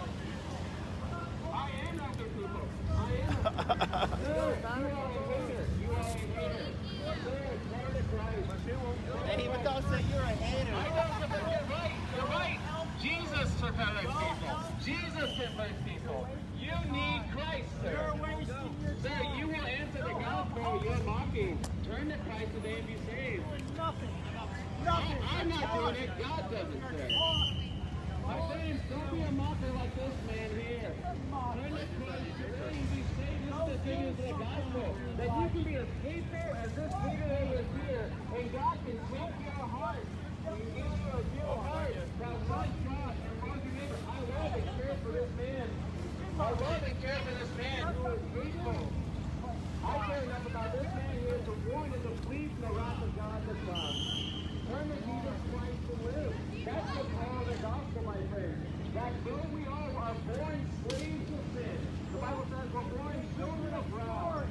I am after people. I am. Sir, you are a hater. You are a hater. Sir, turn to Christ. And even though say you're a hater. I know, you're right. You're right. Jesus took out our people. Jesus converts people. You need Christ, sir. Sir, you will answer the gospel you're mocking. Turn to Christ today and be saved. Nothing. I, I'm not doing it. God does it, sir. My friends, don't be a mocker like this man here. Turn to Christ today and be saved. This is the good news of the gospel. That you can be as faithful as this Peter that was here, and God can take your heart. I love and care for this man who is faithful. I care enough about this man who is to warn and to flee from the wrath of God to come. Turn to Jesus Christ to live. That's the power of the gospel, my friends. That though we all are born slaves to sin, the Bible says we're born children of wrath.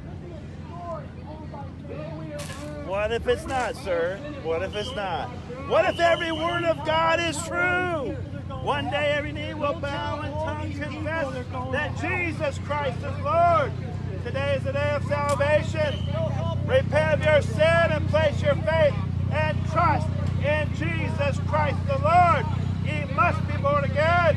What if it's not, sir? What if it's not? What if every word of God is true? One day every knee will bow and tongue confess that Jesus Christ is Lord. Today is the day of salvation. Repent of your sin and place your faith and trust in Jesus Christ the Lord. Ye must be born again.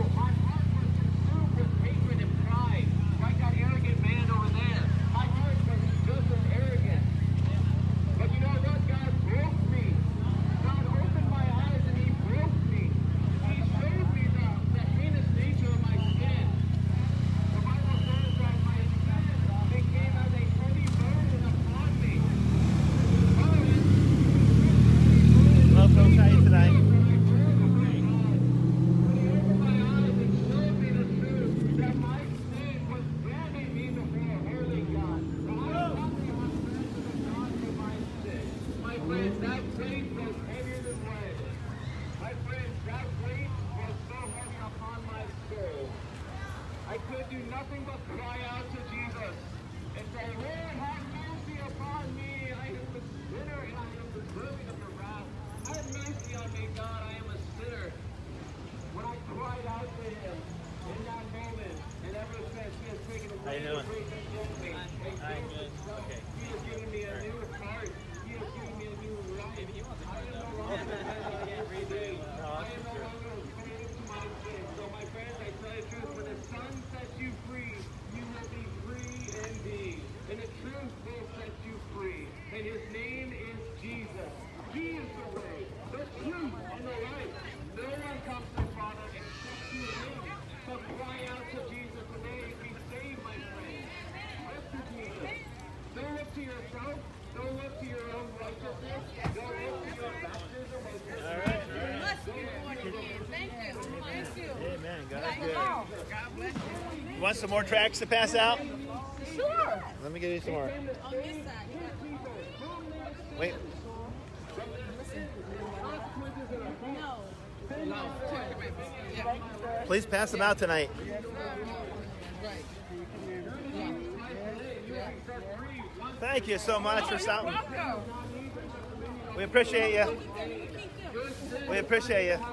Want some more tracks to pass out? Sure. Let me give you some more. On this side. Wait. No. Please pass them out tonight. Thank you so much for stopping. We appreciate you. We appreciate you.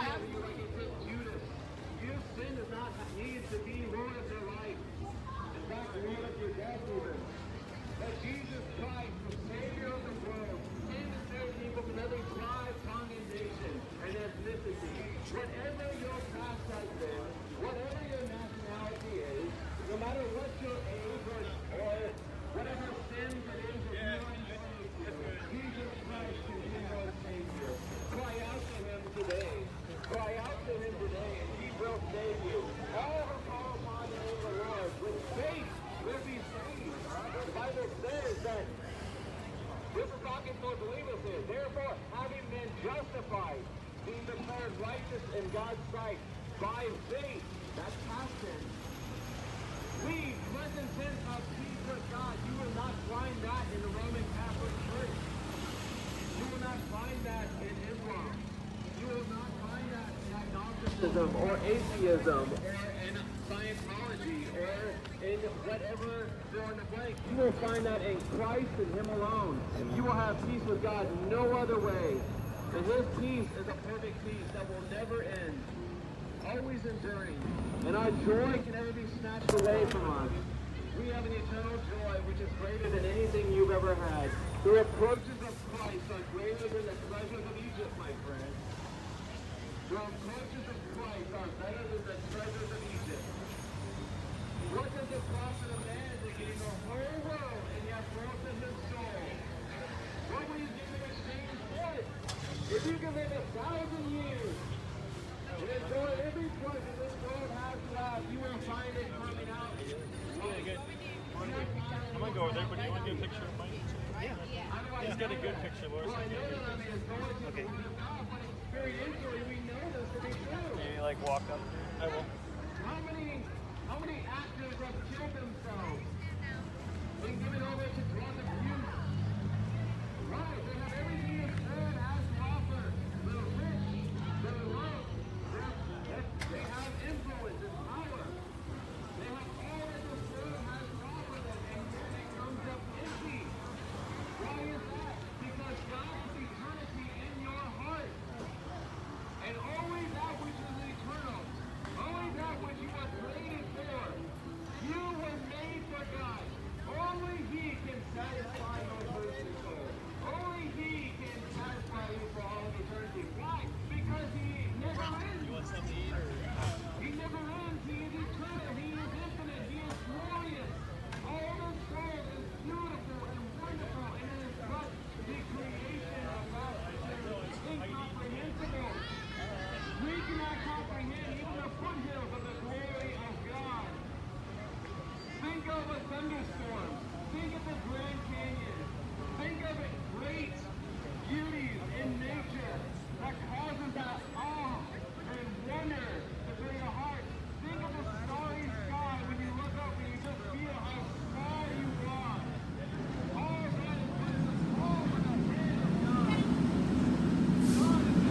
Whatever your past has been, whatever your nationality is, no matter what your age or, or whatever sins it is that you are in, Jesus Christ is your Savior. Cry out to Him today. Cry out to Him today, and He will save you. All who call upon the name of the Lord with faith will be saved. The Bible says that this is talking to believers here. Therefore, having been justified, being declared righteous in God's sight by faith, that's past tense. We, present tense, have peace with God. You will not find that in the Roman Catholic Church. You will not find that in Islam. You will not find that in agnosticism or atheism or in Scientology or in whatever fill in the blank. You will find that in Christ and Him alone. You will have peace with God no other way. And His peace is a perfect peace that will never end, always enduring. And our joy can never be snatched away from us. We have an eternal joy which is greater than anything you've ever had. The reproaches of Christ are greater than the treasures of Egypt, my friend. The reproaches of Christ are better than the treasures of Egypt. What does it profit a man to gain the whole world and yet forfeit his soul? What will you give in exchange for it? If you can live a thousand years and enjoy every pleasure this world has to have, you will find it coming out. Yeah, good. I might go over there, but you want to get a picture of mine? Yeah. How do I get a good picture, Laura. Well, I know that I mean, it's going to Okay. the Word of God, but experientially we know this to be true. Maybe like walk up. I will. How many, how many actors have killed themselves? Been given over to drug abuse. Right, they have everything this world has to offer. They're rich, they're loved, they're, they have influence and power. They have all that this world has to offer them, and yet it comes up empty. Why is that? Because God put eternity in your heart. And only that which is eternal, only that which you were created for. You were made for God. Only He can satisfy your earthly soul. Only He can satisfy you for all of eternity. Why? Because He never ends. You want something to eat or? He never ends. He is eternal. He is infinite. He is glorious. All this world is beautiful and wonderful, and it is but the creation of God. It's incomprehensible. We cannot comprehend even the foothills of the glory of God. Think of a thunderstorm. Think of the Grand Canyon. Think of it great beauties in nature that causes that awe and wonder to fill your heart. Think of the starry sky when you look up and you just feel how small you are. All that is but the palm of the hand of God. God is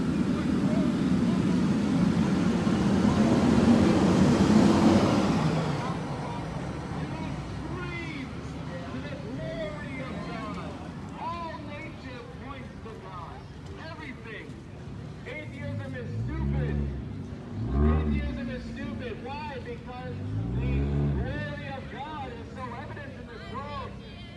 Atheism is stupid. Atheism is stupid. Why? Because the glory of God is so evident in this world.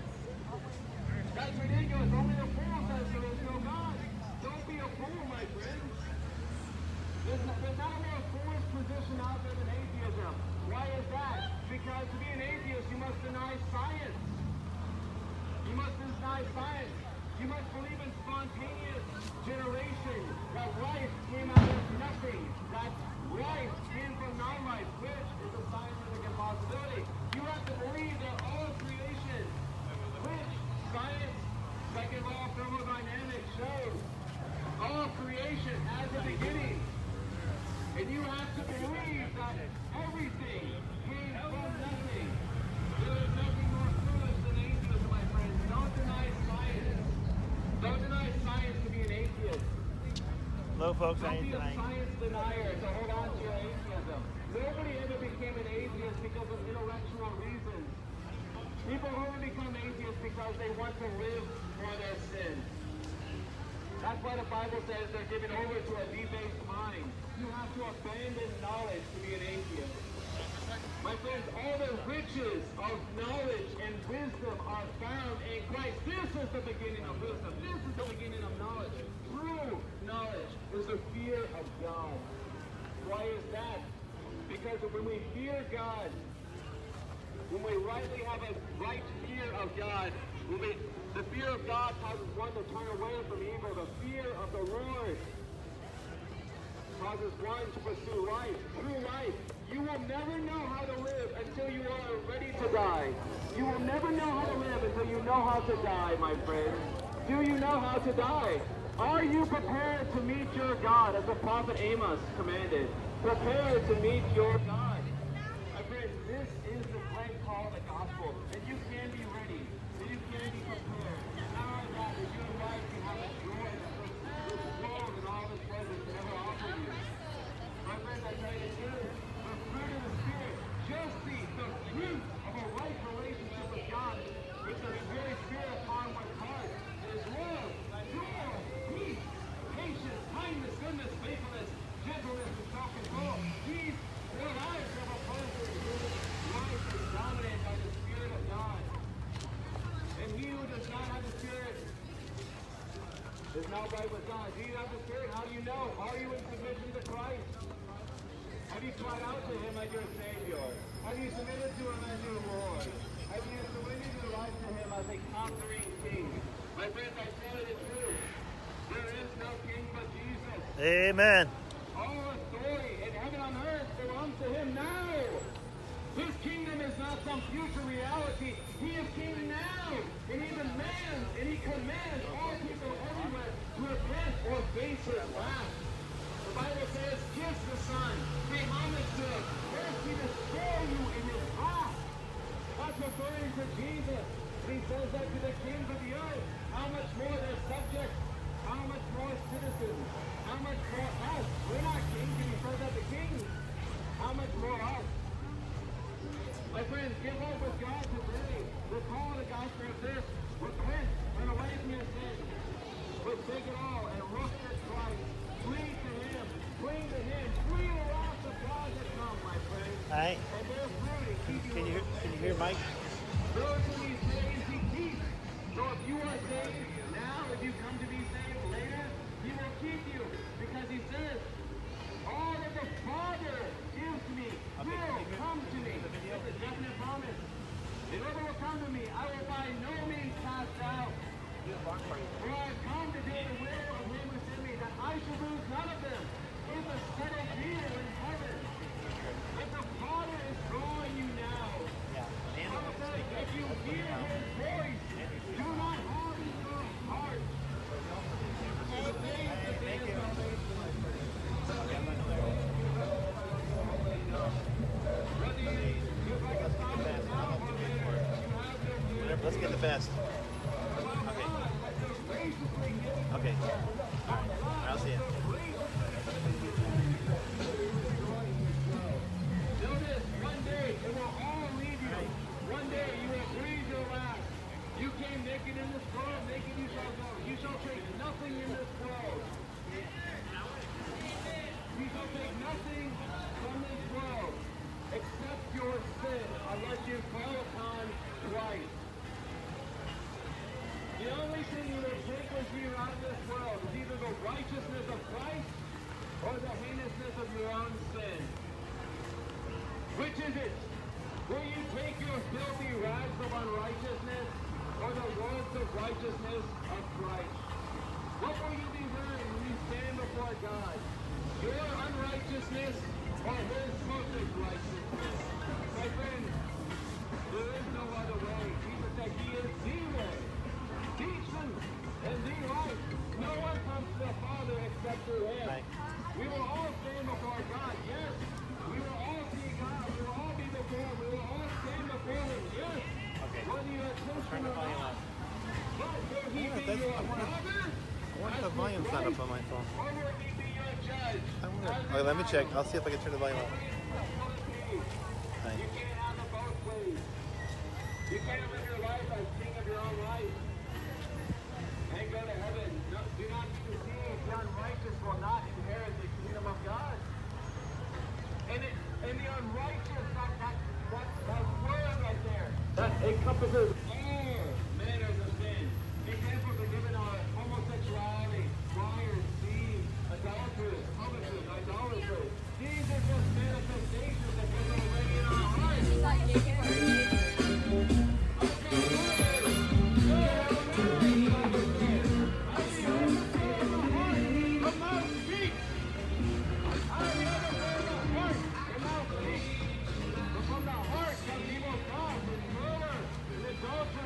That's ridiculous. Only a fool says there is no God. Don't be a fool, my friends. There's not, there's not a more foolish position out there than atheism. Why is that? Because to be an atheist, you must deny science. You must deny science. You must believe in spontaneous generation, that life came out of nothing, that life came from non-life, which is a scientific impossibility. You have to believe that all of creation, which science, second law of thermodynamics shows, all of creation has a beginning. And you have to believe that everything came from nothing. There is nothing more foolish than atheism, my friends. Don't deny science. Don't deny science to be an atheist. Hello, folks. I Don't ain't be a denying. science denier to hold on to your atheism. Nobody ever became an atheist because of intellectual reasons. People only become atheists because they want to live for their sin. That's why the Bible says they're given over to a debased mind. You have to abandon knowledge to be an atheist. My friends, all the riches of knowledge and wisdom are found in Christ. This is the beginning of wisdom. This is the beginning of knowledge. True knowledge is the fear of God. Why is that? Because when we fear God, when we rightly have a right fear of God, when we, the fear of God causes one to turn away from evil. The fear of the Lord causes one to pursue life, true life. You will never know how to live until you are ready to die. You will never know how to live until you know how to die, my friends. Do you know how to die? Are you prepared to meet your God, as the prophet Amos commanded? Prepare to meet your God. My friends, this is the great call of the gospel, that you can be ready, that you can be prepared. Not only that, that you and life can have a joy that this world and all this presence never offer you. My friends, I tell you the truth, the fruit of the Spirit, just the, the fruit of a right relationship with God, with the very Spirit upon one's heart, is love, joy, peace, patience, kindness, goodness, faithfulness, gentleness, and self-control. These four lives of a person whose life is dominated by the Spirit of God. And he who does not have the Spirit is not right with God. Do you have the Spirit? How do you know? Are you in submission to Christ? Have you cried out to him as your Savior? Have you submitted to him as your Lord? Have you surrendered your life to him as a conquering King? My friends, I tell you the truth. There is no King but Jesus. Amen. All authority in heaven and earth belongs to him now. His kingdom is not some future reality. He is king now. And he demands and he commands referring to Jesus. He says that to the kings of the earth. How much more their subjects? How much more citizens? How much more us? We're not kings, and he says that to kings. How much more us? My friends, give up with God today. The call of the gospel is this. Repent, turn away from your sins. Forsake it all and look at Christ. Flee to him. Cling to him. Flee the wrath of God that come, my friends. All right. And bear fruit and keep you Can you hear, can you hear Mike? those whom he saves, he keeps. So if you are saved now, if you come to be saved later, he will keep you. Because he says, all that the Father gives me will come to me. It's a definite promise. Whoever will come to me, I will by no means cast out. For I have come to do the will of him who sent me, that I shall lose none of them. It's a settled deal in heaven. If the Father is drawing you now, if you hear his voice, do not harden your heart. Today is the day of salvation, my friends. Whether you feel like a thousand now or later, you have no fear. Let's get the best. Okay. All right. I'll see you. Notice, one day it will all leave you. One day you will breathe your last. You came naked in this world, naked you shall go. You shall take nothing in this world. You shall take nothing from this world except your sin, unless you call upon Christ. The only thing you will take with you out of this world is either the righteousness of Christ or the heinousness of your own sin. Which is it? Will you take your filthy rags of unrighteousness or the robes of righteousness of Christ? What will you be wearing when you stand before God? Your unrighteousness or his perfect righteousness? My friend, there is no other way. Jesus said he is the way. Teach them and the life. No one comes to the Father except through him. Right. We will all stand before God, yes. We will all see God. We will all be before him. We will all stand before him, yes. Okay. Whether you're a Christian or not. But will he Yeah, be that's- your I wanna- father? I wonder if the volume's not up on my phone. Or will he be your judge? I wonder. Okay, let me check. I'll see if I can turn the volume up. You Right. can't have it both ways. You can't live your life as king of your own life and go to heaven. No, do not be deceived. The unrighteous will not inherit the kingdom of God. And, it, and the unrighteous, that, that, that, that word right there, that encompasses all manners of sin. Examples are given are homosexuality, liars, thieves, adulterers, covetous, idolaters. These are just manifestations that get already in our hearts. She's like, you can From the heart comes evil thoughts and murder and adultery.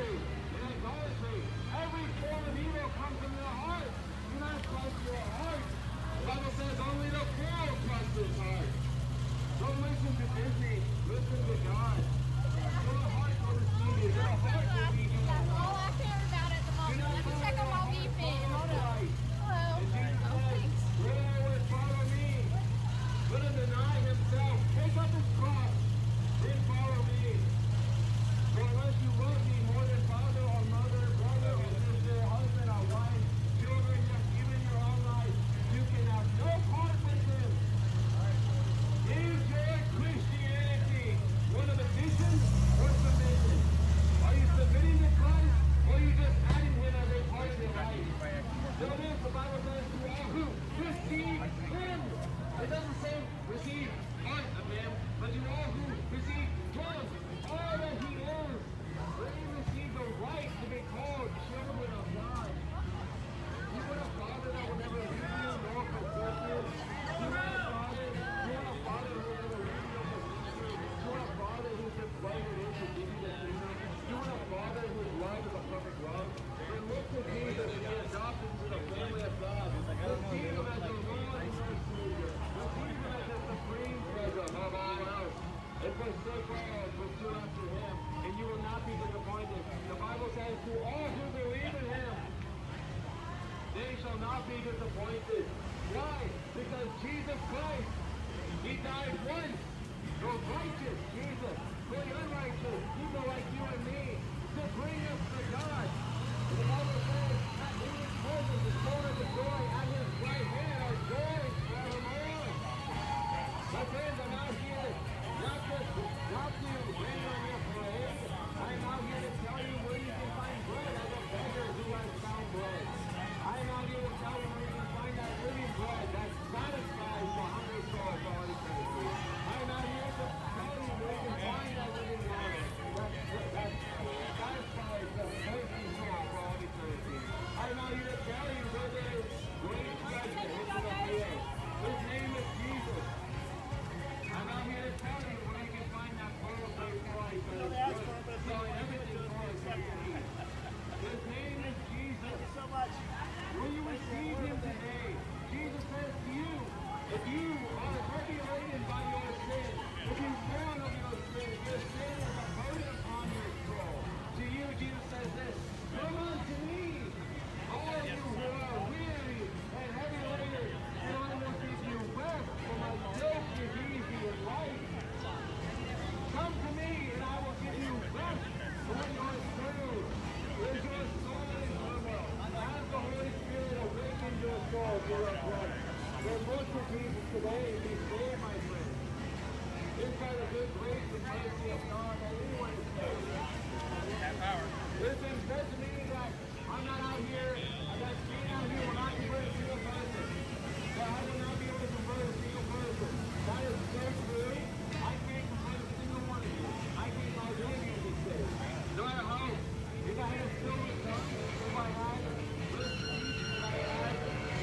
be disappointed. Why? Because Jesus Christ, he died once for righteous Jesus, for the unrighteous, people like you and me, to bring us to God. And the Bible says that in his presence is fullness of joy, at his right hand are joys forevermore. My friends, I'm out here not just not to rain on your parade. I'm out here to tell you where you can find bread as a beggar who has found bread. I'm out here to tell you where you can find that living bread that satisfies the hungry soul for all eternity. I'm out here to tell you where you can find that living water that, that satisfies the thirsty soul for all eternity. I'm out here to tell you where there is great treasure hidden in the Pier. His name is Jesus. I'm out here to tell you where you can find that pearl of great price that is good, selling everything for us that you need. His name is Jesus. So much. Will you receive him today? Jesus says to you, if you are heavy laden by your sin, if you drown of your sin, if your sin is a burden upon your soul, to you Jesus says this, come unto me, all you who are weary and heavy laden, and I will give you rest, for my yoke is easy and light. Come to me, and I will give you rest for your soul. Is your soul in turmoil? Has the Holy Spirit awakened your soul to your breath? Then look to Jesus today and be saved, my friend. It's by the good grace and mercy of God that anyone is saved. It's been said to me that I'm not out here, that being out here will not convert a single person. That I will not be able to convert a single person. That is so true. I can't convert a single one of you. I can't cause any of you to be saved. No matter how, if I had a silver tongue, if I had this speech that I had,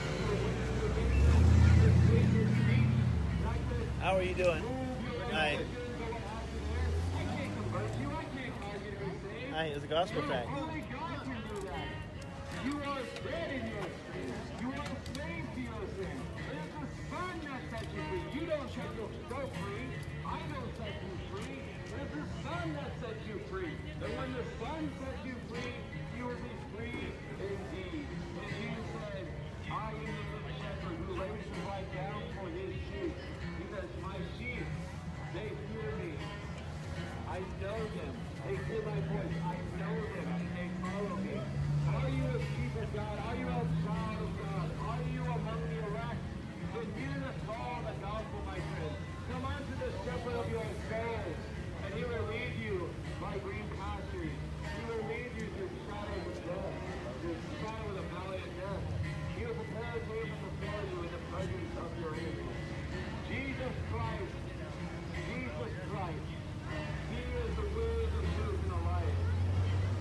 How are you doing? Hi. Hi, it's a gospel track. Only God can do that. You are dead in your sin. You are saved to your sin. It is the Son that sets you free. You don't set yourself free. I don't set you free. It is the Son that sets you free. And when the Son sets you free, you will be free indeed. And Jesus said, I am the good shepherd who lays his life down for his sheep. He says, my sheep, they hear me. I know them. They hear my voice. I know them. And they follow me. Are you a sheep of God? Are you a child of God? Are you among the elect? Then hear the call of the gospel, my friend. Come unto the shepherd of your souls, and he will lead you by green pastures. He will lead you through shadows of death, through shadow of the valley of death. He will prepare a table before you in the presence of your enemies. Jesus Christ, Jesus Christ, he is the way, the truth, and the life.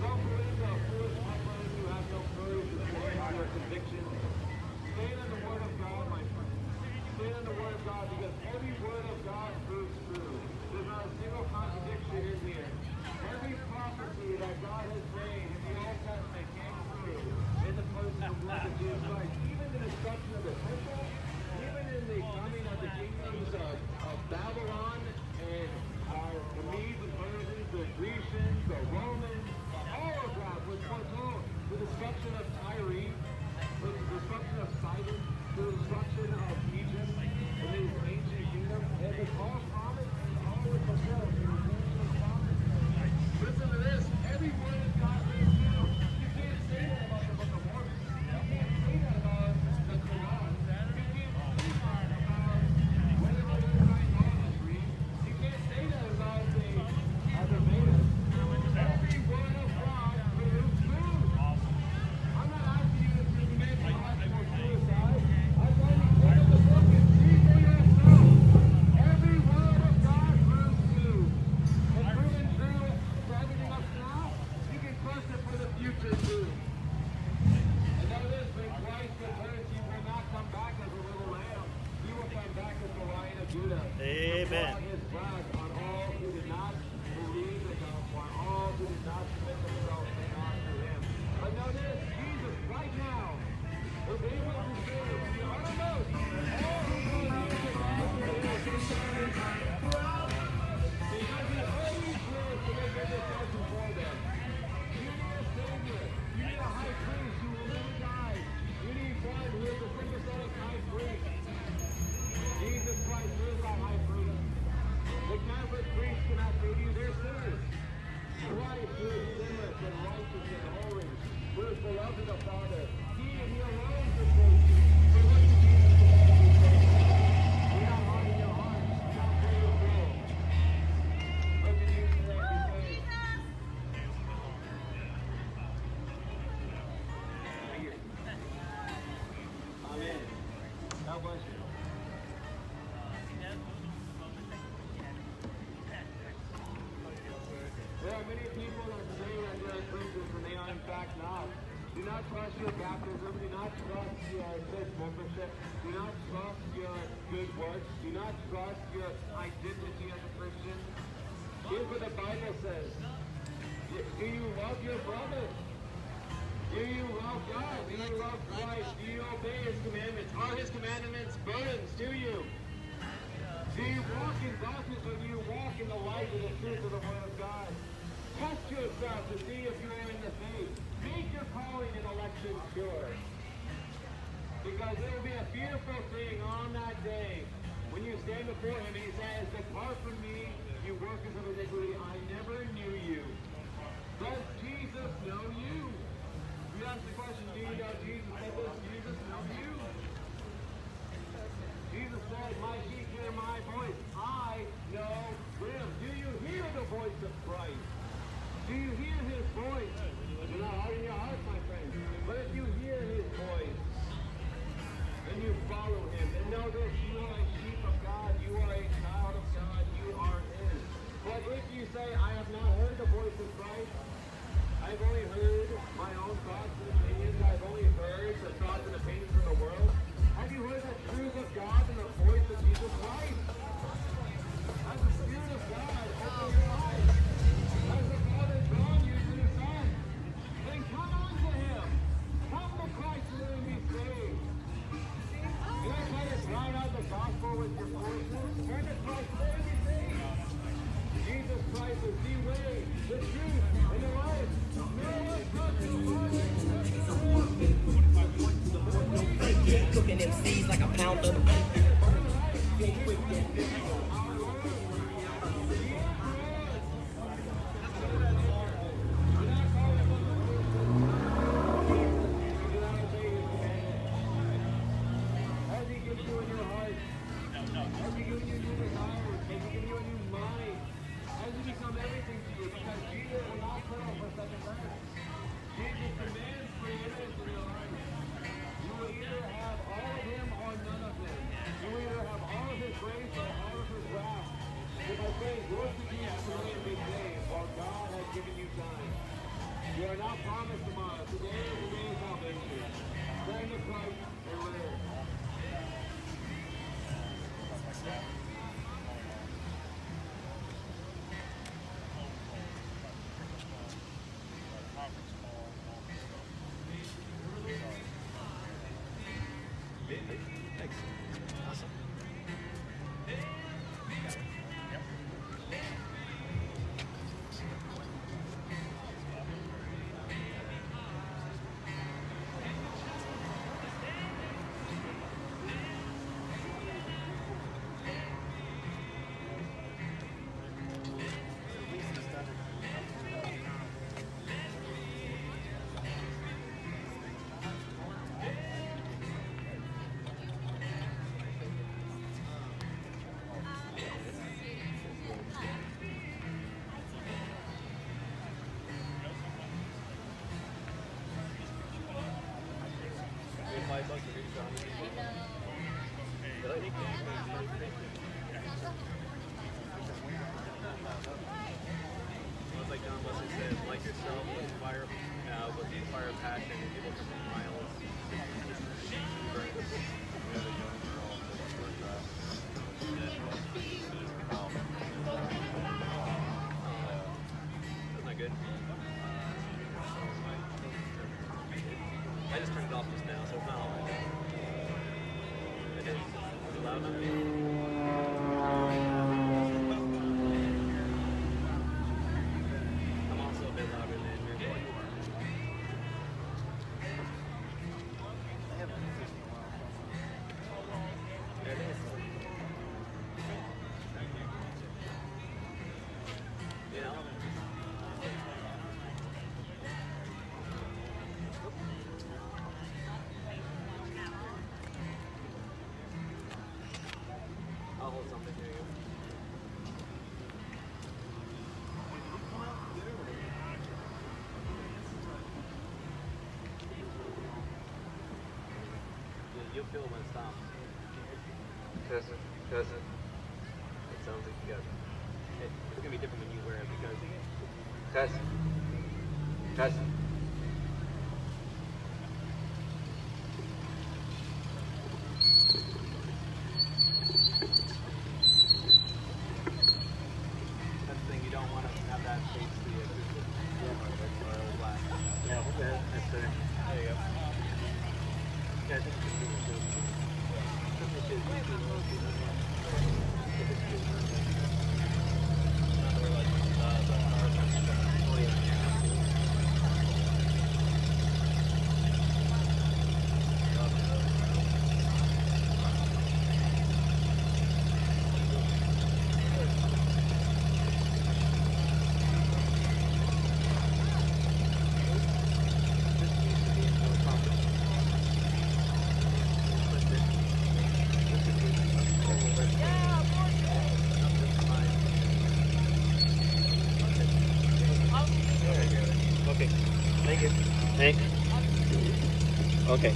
not trust your baptism. Do not trust your church membership. Do not trust your good works. Do not trust your identity as a Christian. Here's what the Bible says. Do you love your brother? Do you love God? Do you love Christ? Do you obey His commandments? Are His commandments burdens to you? Do you walk in darkness or do you walk in the light of the truth of the Word of God? Test yourself to see if you are in the faith. Make your calling and election sure. Because it will be a fearful thing on that day when you stand before Him and He says, "Depart from me, you workers of iniquity, I never knew you." Does Jesus know you? You ask the question, do you know Jesus? Does Jesus know you? Jesus said, "My sheep hear my voice. I know them." Do you hear the voice of Christ? Do you hear His voice? You're not hard in your heart, my friend. But if you hear His voice, and you follow Him, and know this, you are a sheep of God. You are a child of God. You are His. But if you say, "I have not heard the voice of Christ, I've only heard my own thoughts and opinions. I've only heard the thoughts and opinions of the world," have you heard the truth of God and the voice of Jesus Christ? Has the Spirit of God opened your eyes? Has the Father drawn you to the Son? Then come unto Him. Come to Christ and then be saved. You're not trying to drown out the gospel with your foolishness. Turn to Christ and then be saved. Jesus Christ is the way, the truth, and the life. No one comes to the Father except through Him. Cooking M Cs like a pound of Has He given you a new heart? Has He given you new desires? Has He given you a new mind? Has He become everything to you? Because Jesus will not put up for second chance. Jesus demands preeminence in your life. You will either have all of Him or none of Him. You will either have all of His grace or all of His wrath. If I say, "Go to Jesus today and be saved," while God has given you time. You are not promised tomorrow. Today is the day of salvation. Turn to Christ and live. Thanks. Awesome. It's like John Wesley said, like yourself, with fire, uh, with the fire of passion, and people come from miles. That's not good. I just turned it off just now, so it's not all right. It is. Is it loud enough? I'll hold something here. You'll feel it when it stops. Test it. Test it. It sounds like you got it. It, it's gonna be different when you wear it because test. Test. there. There you go. Yeah, I think it's just really good. Something to do with the little piece of one. Or like uh, the cars and stuff. Oh, yeah. Okay. Thank you. Thanks. Okay.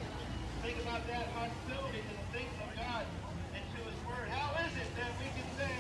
Think about that hostility to the things of God and to His Word. How is it that we can say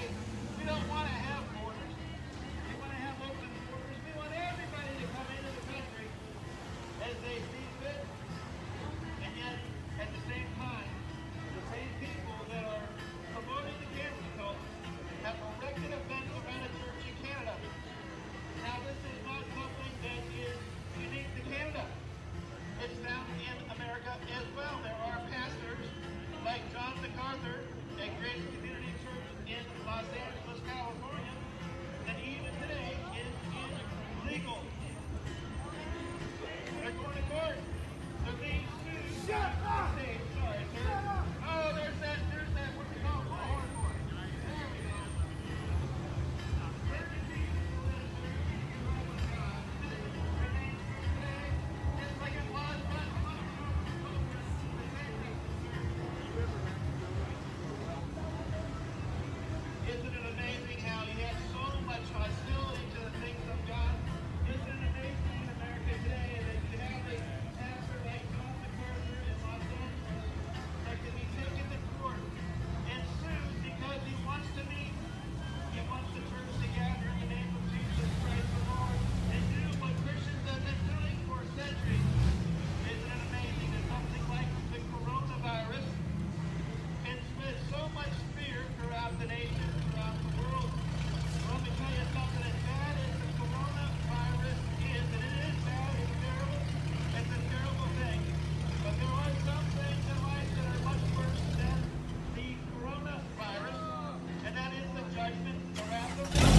the nations throughout the world. Well, let me tell you something as bad as the coronavirus is, and it is bad, it's terrible, it's a terrible thing. But there are some things in life that are much worse than the coronavirus, and that is the judgment, the wrath of God.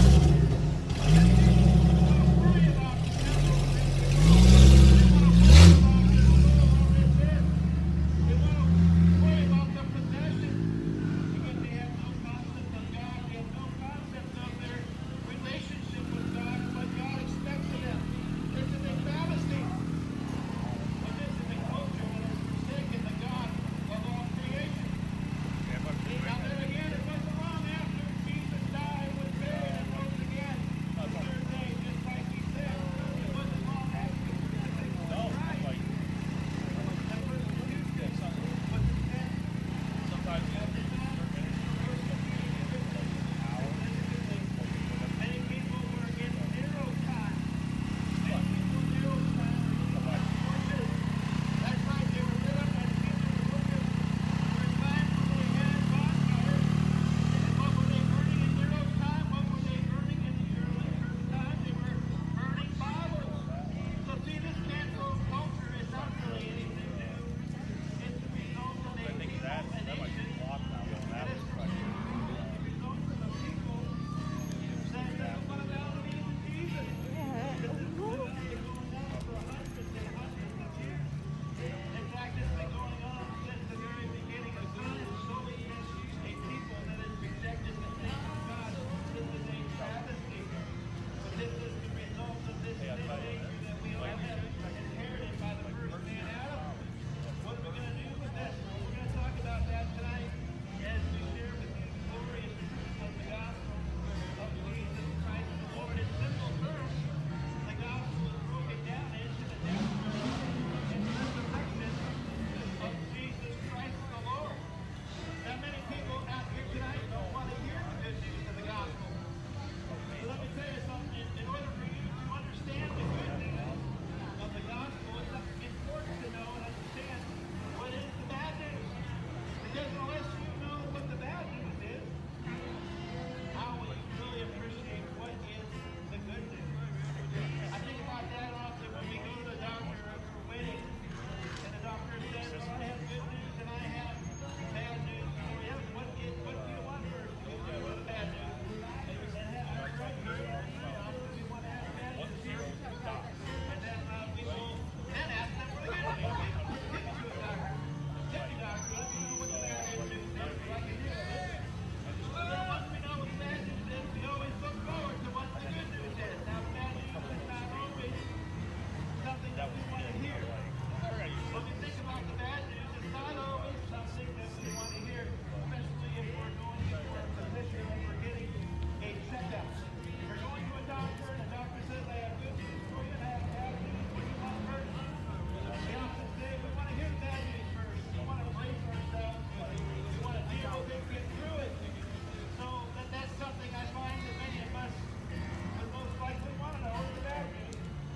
Don't worry about the temple of this world. They want to worry about the possessions, because they have no concept of God, they have no concept of their relationship with God and what God expects of them. This is a travesty. But this is a culture that has forsaken the God of all creation. Now there again, it wasn't long after Jesus died, was buried, and rose again the third day, just like he said. It wasn't long after he was right. That was the Tuesday. What's it said? Sometimes Many people were in zero time. Many people zero time were worship. That's right, they were lit up as people were worship. There were times when they had bonfires. And what were they burning in zero time? What were they burning in the early church time? They were burning Bibles. So see, this cancel culture is not really anything new. It's the result of a people, a nation, that is the result of a people that doesn't want to bow the knee to Jesus. This is going on for hundreds and hundreds of years. In fact, it's been going on since the very beginning of time. It's slowly been a people that has rejected the things of God. This is a travesty. But this is the result of this sin nature that we all have inherited by the first man Adam. What are we going to do with this? We're going to talk about that tonight as we share with you the glorious truth of the gospel of Jesus Christ the Lord. In simple terms, the gospel is broken down into the death, burial, and resurrection of Jesus Christ the Lord. Now, many people out here tonight don't want to hear the good news of the gospel. So let me tell you something. In, in order for you to understand the good news of the gospel, it's important to know and understand what is the bad news. Because unless you know what the bad news is, how will you really appreciate what is the good news? I think about that often when we go to the doctor after waiting, and the doctor says, well, I have good news and I have bad news for you. What, is, what do you want first? Do you want the bad news? And have our right here, we want to have bad news here. And then uh, we will then ask them for the good news. Give it to a doctor. Tell me, doctor, let me know what the bad news is so I can deal with it. Well, then once we know what the bad news is, we always look forward to what the good news is. Now, the bad news is not always something that we want to hear. When we think about the bad news, it's not always something that we want to hear, especially if we're going for a physician and we're getting a checkup. We're going to a doctor and the doctor says, I have good news for you and I have bad news. What do you want first? We often say we want to hear the bad news first. We want to brace ourselves. We want to deal with it, get through it. So that, that's something I find that many of us would most likely want to know is the bad news.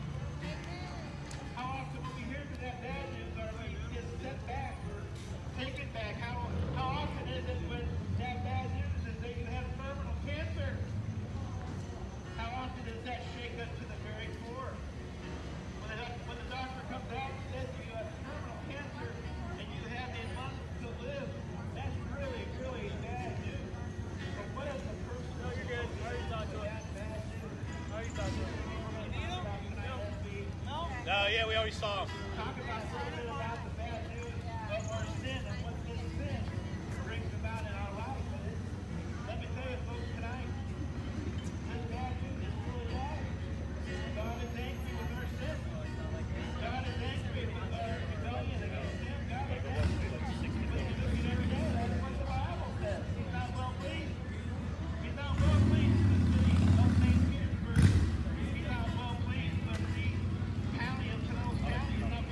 How often when we hear that bad news are we get set back or taken back? How, how often is it when that bad news is that you have terminal cancer? How often does that shake us to the very core? When the, when the doctor comes out and says you have terminal cancer and you have a month to live, that's really, really bad news. But what if the person no, you're good. How are you talking about that bad news? How are you talking about? You need them? No. No, yeah, we already saw him. Talk about a little bit about the bad news of our sin and what this sin brings about in our life. Let me tell you, folks, tonight, this bad news is really bad. God is angry with our sin. God is angry with our rebellion against Him. God is angry. We look at every day. That's what the Bible says. He's not well pleased. He's not well pleased with the city of Saint Petersburg. He's not well pleased with the county of Sonoma County. He's not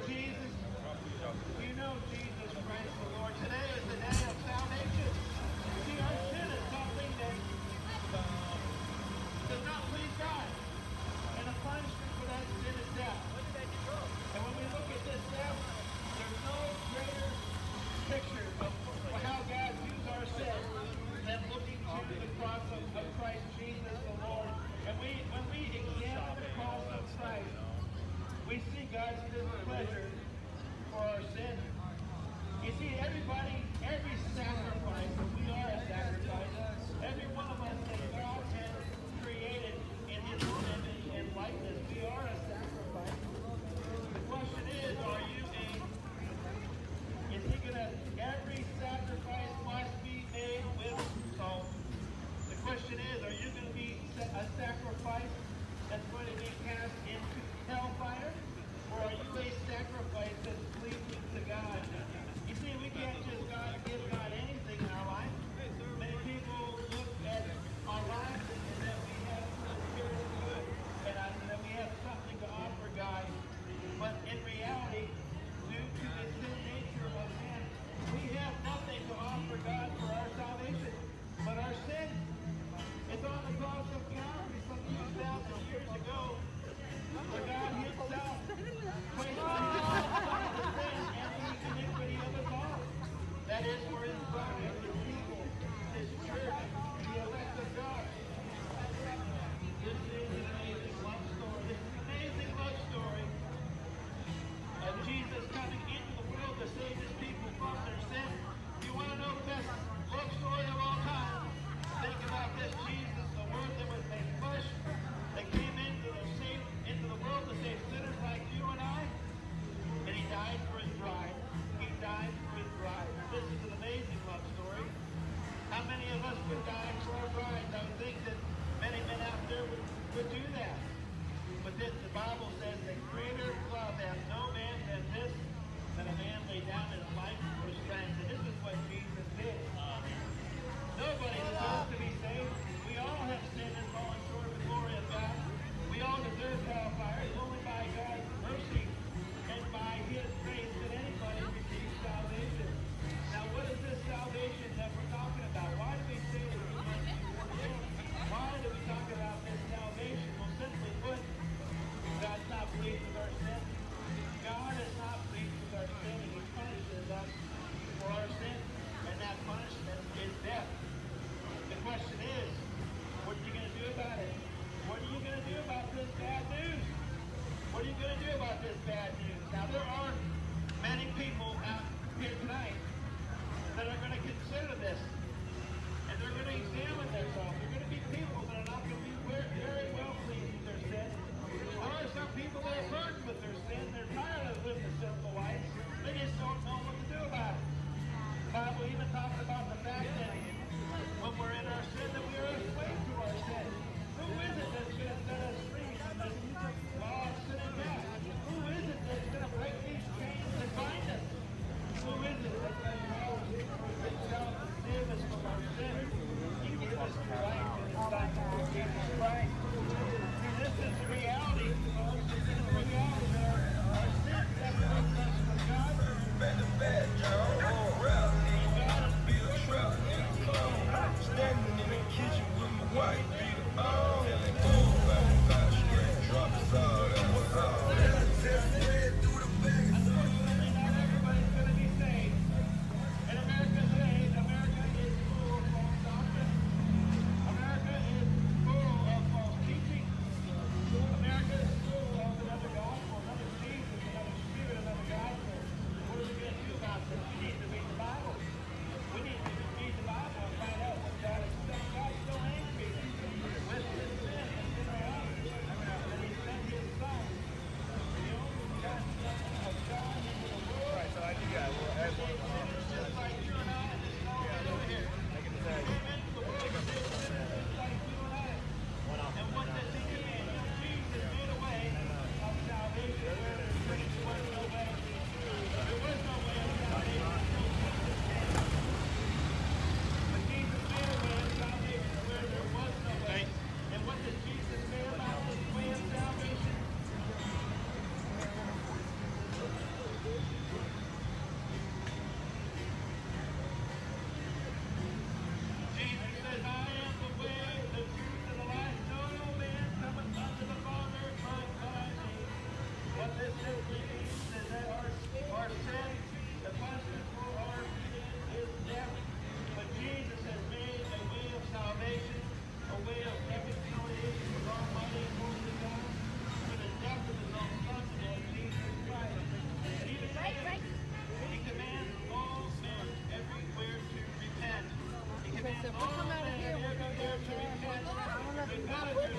Jesus? Do you know Jesus Christ the Lord? Today is the day of salvation. See, our sin is something that does not please God. And the punishment for that sin is death. And when we look at this death, there's no greater picture of how God views our sin than looking to the cross of, of Christ Jesus the Lord. And we, when we examine the cross of Christ, we see God's displeasure for our sin. You see, everybody, every sacrifice, and we are a sacrifice, every one of us that God has created in His own image and likeness, we are a sacrifice. The question is, are you a, is He going to, every sacrifice must be made with salt. The question is, are you going to be a sacrifice that's going to be cast into hellfire? Or are you a sacrifice that's pleasing to God? You see, we can't just God, give God anything in our life. Many people look at our lives and that we have the spirit of good and that we have something to offer God. But in reality, due to the sin nature of man, we have nothing to offer God for our salvation. But our sin is on the cross of Calvary some two thousand years ago. For God Himself placed on the sin and the iniquity of us all. That is for His body, His people, His church, the elect of God. This is an amazing love story. This is an amazing love story of Jesus coming into the world to save His people from their sin. You want to know the best love story of all time? Think about this. Jesus, the Word that was made flesh, that came into the save, into the world to save sinners like you and I, and He died for His bride. He died for His bride. This is an amazing love story. How many of us would die for our brides? I would think that many men out there would, would do that. But this, the Bible says that greater love hath no man than this, that a man lay down his life for his friends. And this is what Jesus did. Nobody deserves to be saved. We all have sinned and fallen short of the glory of God. We all deserve hellfire. It's only by God's mercy and by His grace that anybody receives salvation. Now, what is this salvation that we're talking about? Why do we say that we must be born again? Why do we talk about this salvation? Well, simply put, God's not pleased with our sin. God is not pleased with our sin, and He punishes us for our sin, and that punishment is death. The question is, what are you going to do about it? What are you going to do about this bad news? What are you going to do about this bad news? Now, there are many people out here tonight that are going to consider this, and they're going to examine themselves. There are going to be people that are not going to be very well pleased with their sin. There are some people that are burdened with their sin. They're tired of living a sinful life. They just don't know what to do about it. The Bible even talks about the fact that when we're in our sin, that we are a slave to our sin. Who is it that's going to set us free from this law of sin and death? Who is it that's going to break these chains and bind us? Who is it that's going to call Himself to save us from our sin? He gave us the life in His Son, Jesus Christ. See, this is the reality, folks. This is the reality that our, our sin separates us from God. And God is pure. Standing if we come out of here, we'll go down there. I don't know if you got it.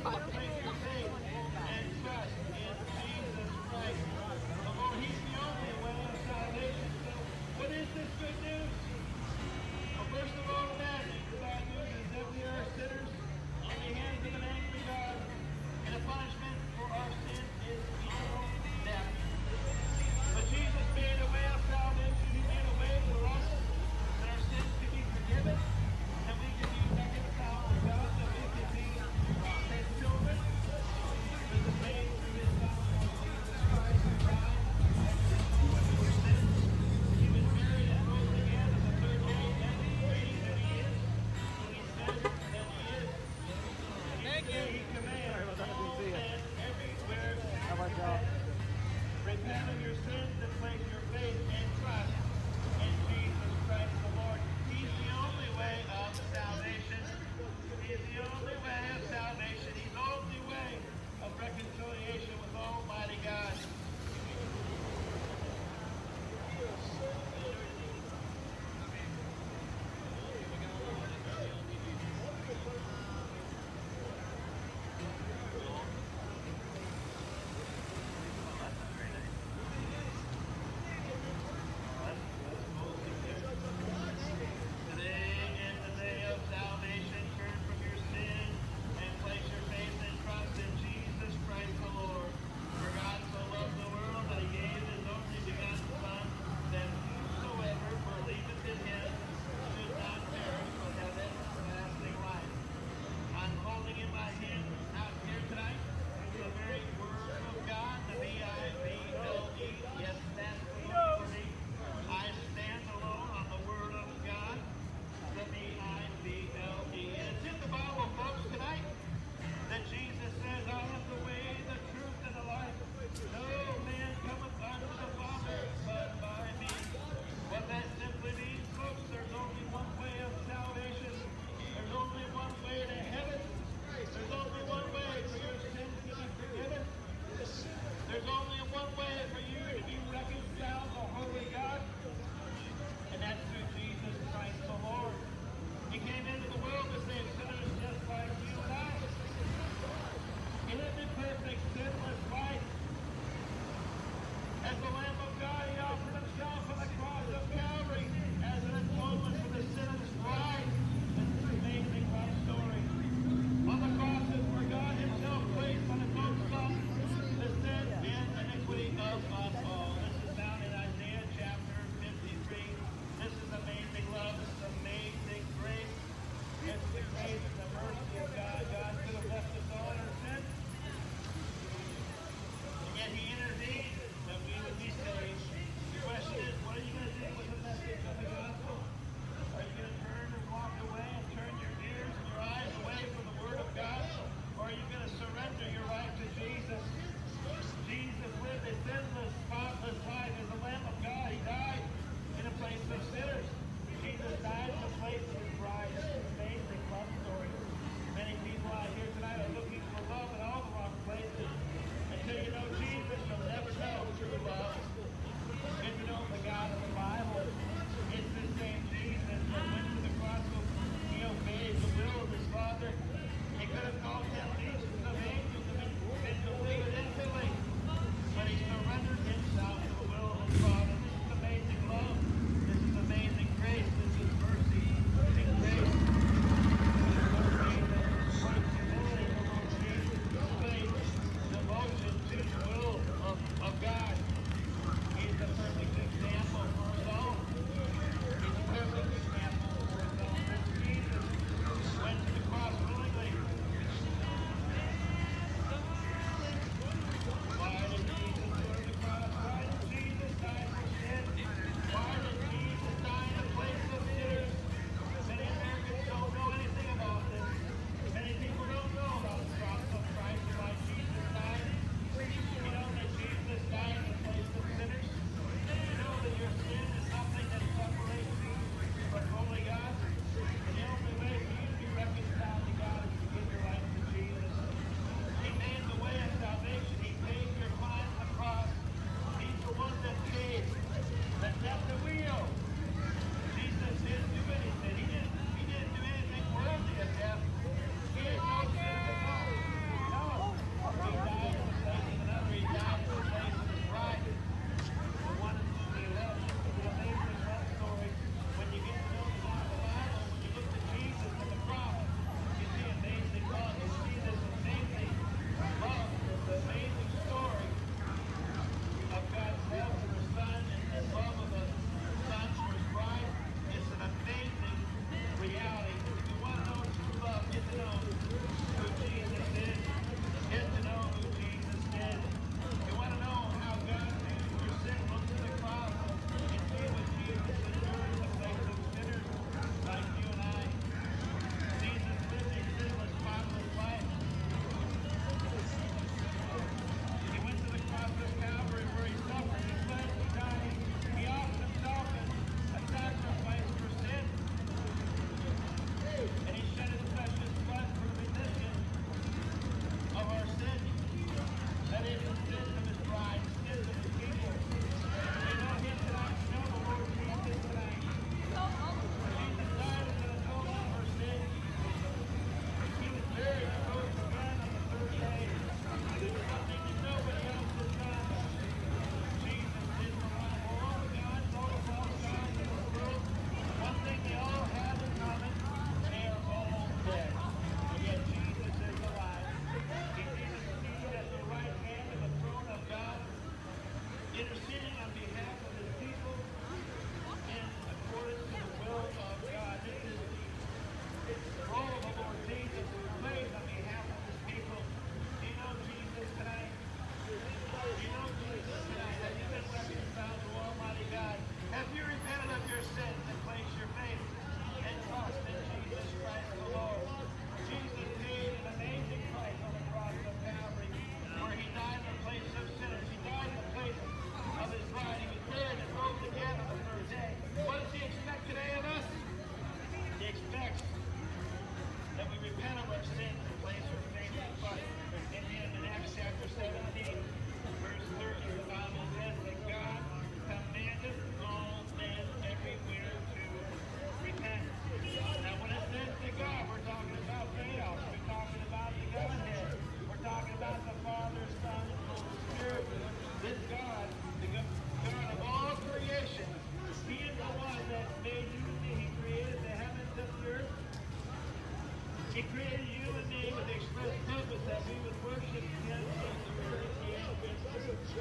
And trust in Jesus Christ. Oh, He's the only way of salvation. So, what is this good news? Well, first of all, imagine the bad news is that we are sinners in the hands of an angry God, and the punishment for our sin is eternal death. But Jesus made a way of salvation. He made a way for us that our sins could be forgiven, and we could be reconciled to God, that we could be His children.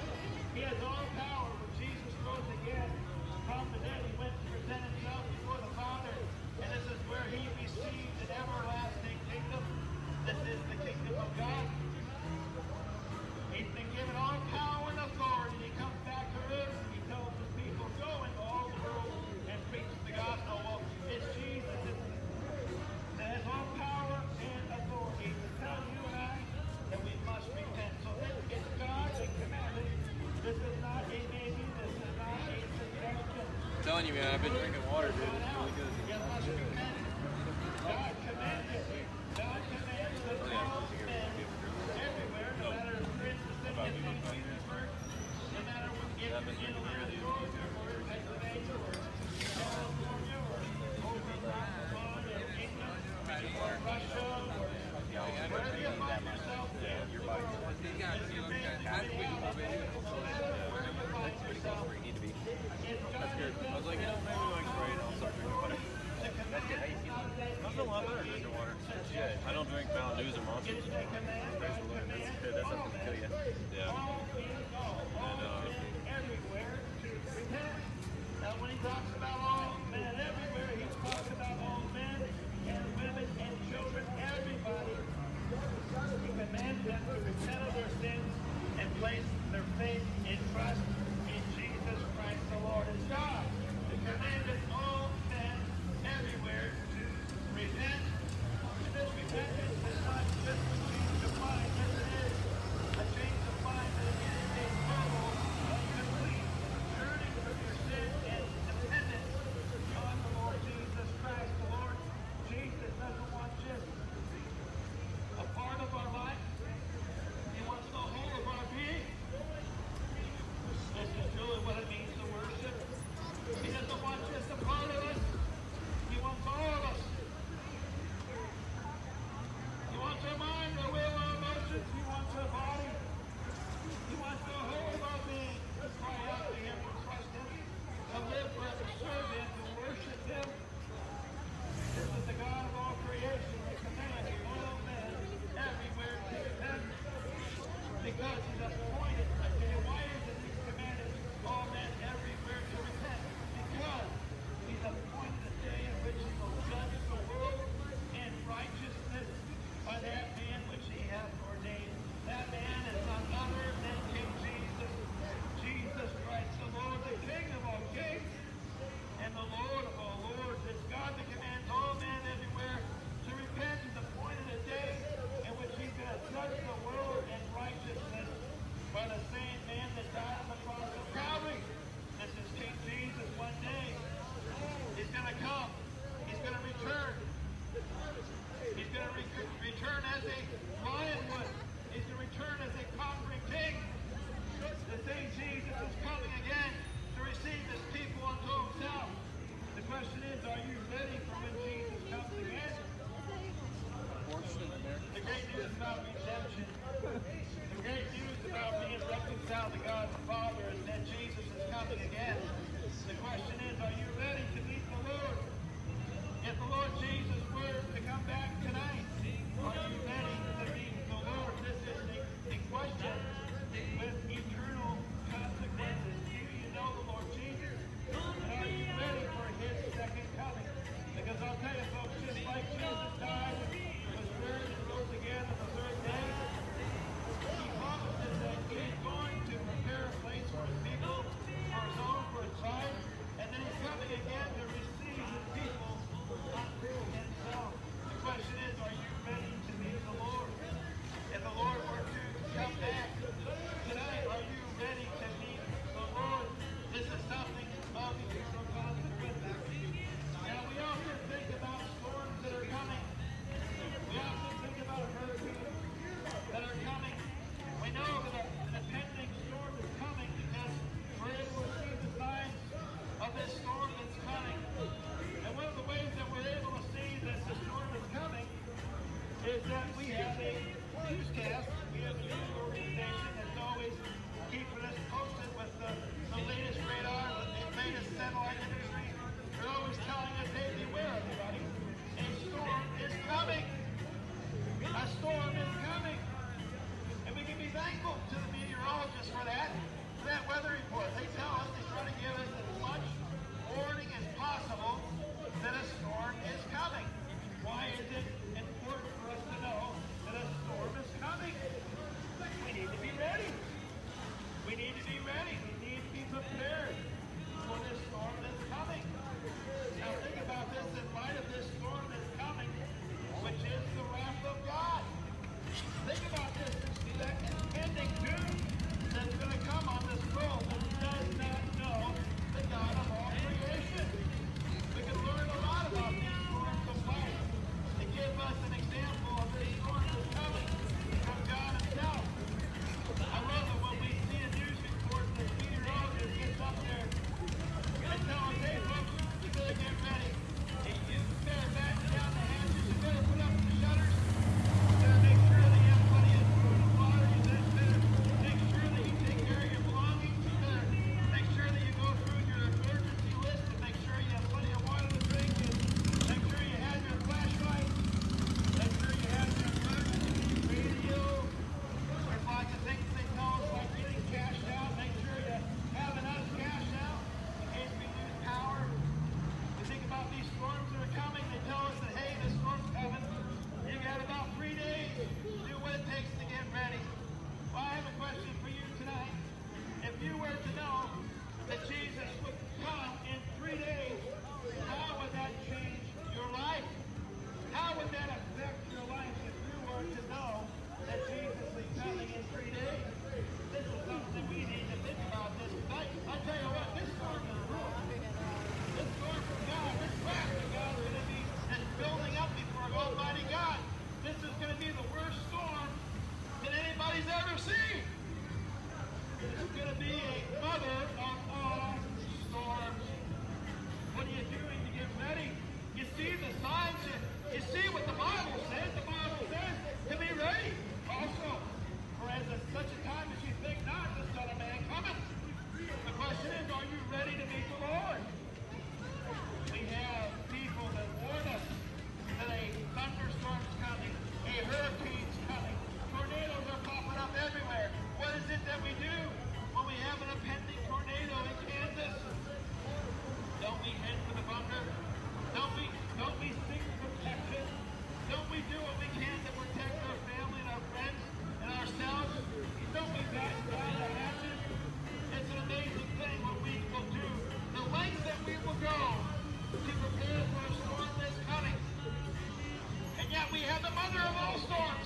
He has all power. When Jesus rose again from the dead, he went to present himself before the Father. And this is where he received an everlasting kingdom. This is the kingdom of God. He's been given all power and authority. He comes back to earth. He tells his people, go into all the world and preach the gospel. Well, it's Jesus that has all power and authority to tell you and I that we must repent. So this is God that commanded. This is not a maybe. This is not a suggestion. I'm telling you, man, I've been drinking water, dude. It's really good. You must repent. God commanded. God commanded that all men everywhere, no matter if you're in the city of Petersburg, no matter if you're in Georgia or in Pennsylvania or California or over in Pakistan or England or Russia or wherever you find yourself, your body. If you're based in wherever you find yourself, That's good. I was like, you know, maybe going straight, I'll start drinking water. That's good. How you feeling? I feel a lot better drinking water. Yeah. I don't drink Mountain Dews or Monsters. Praise the Lord. That's good. That's not going to kill you. Yeah. And, uh, everywhere to repent. Now, when he talks about all men everywhere, he's talking about all men and women and children, everybody. He commands them to repent of their sins and place their faith and trust in Jesus Christ the Lord and God. He commanded all men everywhere to repent. And this repentance is not just when Jesus applies.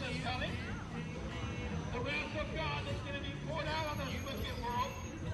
is coming. The wrath of God is going to be poured out on this wicked world.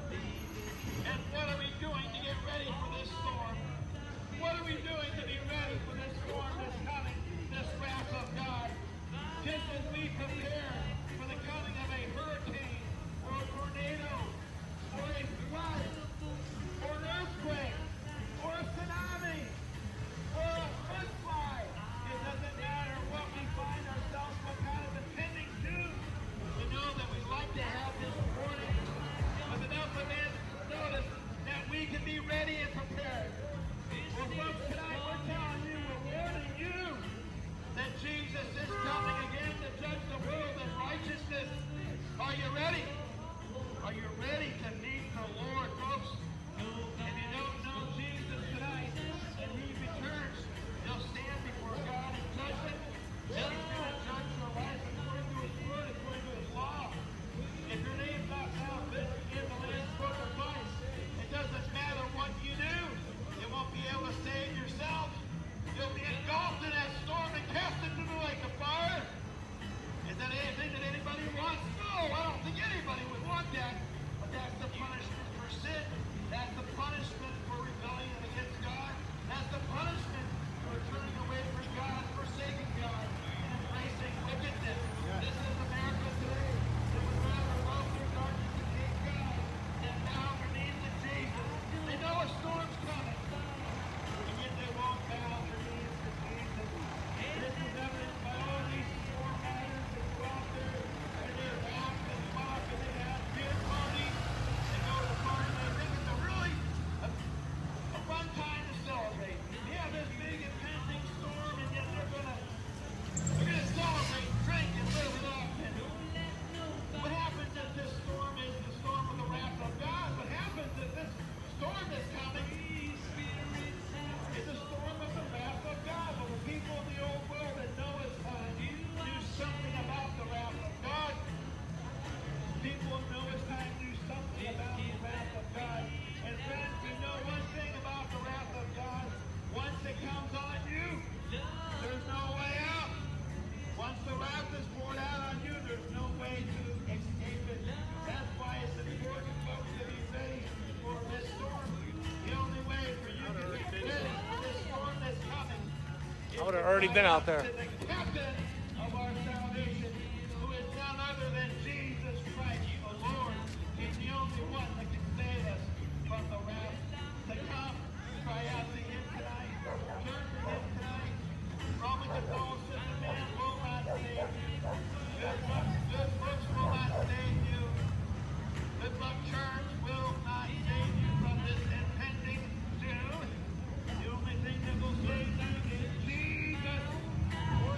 And what are we doing to get ready for this storm? What are we doing to be ready for this storm that's coming, this wrath of God? Just as we prepare for the coming of a hurricane, or a tornado, or a flood, or an earthquake, or a tsunami, or a mudslide. It doesn't matter what we find ourselves, what kind of impending doom. We know that we like to have this warning, but enough of it, notice that we can be ready and prepared. Well, folks, tonight we're telling you, we're warning you that Jesus is coming again to judge the world in righteousness. Are you ready? Are you ready to meet the Lord, folks? If you don't know Jesus tonight and he returns, you'll stand before God in judgment. And he's going to judge your life according to his word, according to his law. If your name's not found written in the Lamb's book of life, it doesn't matter what you do. You won't be able to save yourself. You'll be engulfed in that storm and cast into the lake of fire. Is that anything that anybody wants? No, I don't think anybody would want that. But that's the punishment for sin. That's the punishment for rebellion against God. That's the punishment for turning away from God, forsaking God, and embracing wickedness. This is America today. They would rather love their darkness and hate God than bow their knees to Jesus. They know a storm's coming, and yet they won't bow their knees to Jesus. This is evidenced by all these storm matters that go out there, and they laugh and mock, and they have beer parties. They go to the party, and they think it's a really a, a fun time to celebrate. They have this big impending storm, and yet they're gonna they're gonna celebrate, drink, and live it up. And what happens if this storm is the storm of the wrath of God? What happens if this storm that's coming is a storm of the wrath of God? Well, the people of the old world that know it's time do something about the wrath of God. People know it's time to do something about the wrath of God. And friends, we know one thing about the wrath of God. Once it comes on you, there's no way out. Once the wrath is poured out on you, there's no way to escape it. That's why it's important, folks, to be ready for this storm. The only way for you to be ready for this storm that's coming is I would have already been out there. to the captain of our salvation, who is none other than Jesus Christ, the Lord. He's the only one that can save us from the wrath to come. Cry out to him tonight. Turn to him tonight. Roman Catholicism, man, will not save you. Good books, good books will not save you. Good luck church will not save you from this impending doom. The only thing that will save you is Jesus.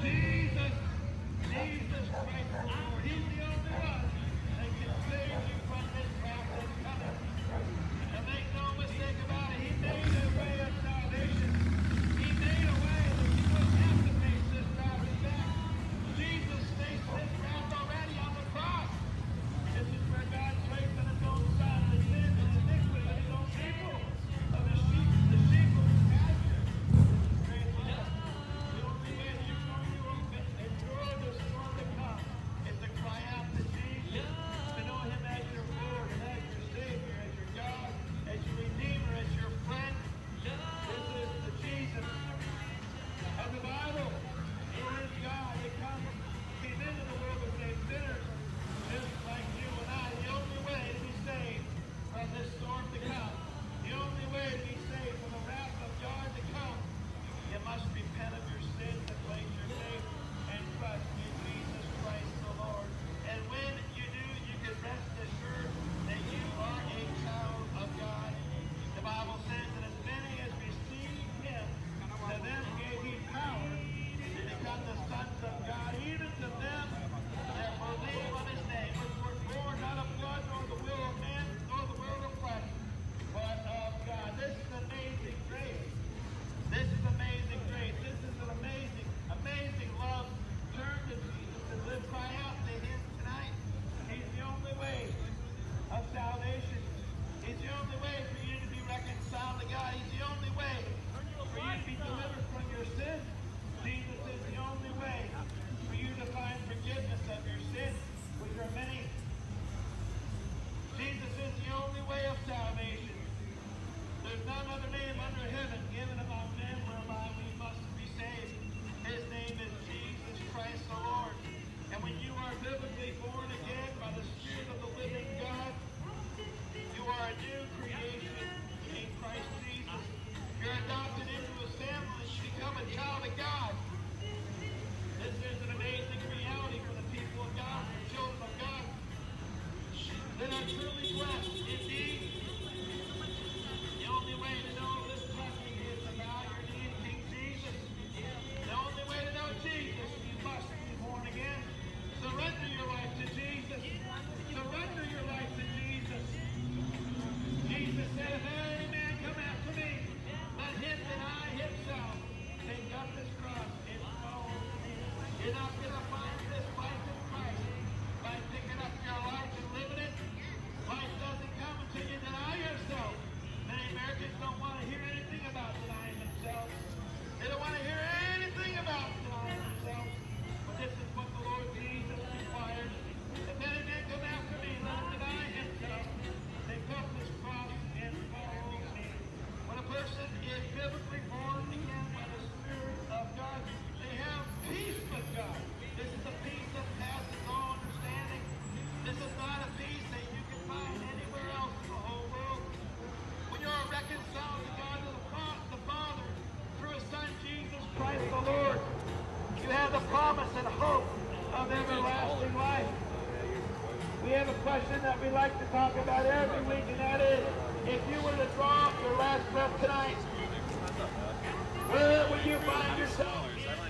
none other name under heaven given among men whereby we must be saved. His name is Jesus Christ the Lord. And when you are biblically born again by the Spirit of the living God, you are a new creation in Christ Jesus. You're adopted into His family. You become a child of God. This is an amazing reality for the people of God, for the children of God. They are truly blessed indeed. The only way to know this blessing is to bow your knee to King Jesus. The only way to know Jesus, you must be born again. Surrender your life to Jesus. Surrender your life to Jesus. Jesus said, if any man come after me, let him deny himself, take up his cross, and follow me. You're not going to find this life in Christ by picking up your life and living it. Life doesn't come until you deny yourself. Many Americans don't want to hear anything about denying themselves. They don't want to hear anything about denying themselves. But this is what the Lord Jesus required. If any man come after me, let him deny himself, take up his cross, and follow me. When a person is biblically born again by the Spirit of God, they have peace with God. This is a peace that passes all understanding. This is not a peace that you can find anywhere else in the whole world. When you are reconciled to God, to the Father, through His Son, Jesus Christ the Lord, you have the promise and hope of everlasting life. We have a question that we like to talk about every week, and that is, if you were to draw your last breath tonight, where would you find yourself?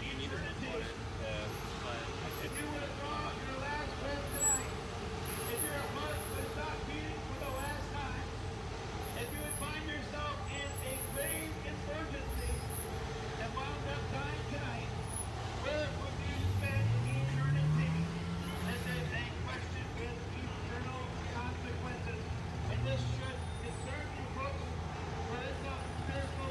If you were to draw your last breath tonight, if your heart would stop beating for the last time, if you would find yourself in a grave emergency and wound up dying tonight, where would you spend eternity? This is a question with eternal consequences. And this should concern you, folks, for it's a spiritual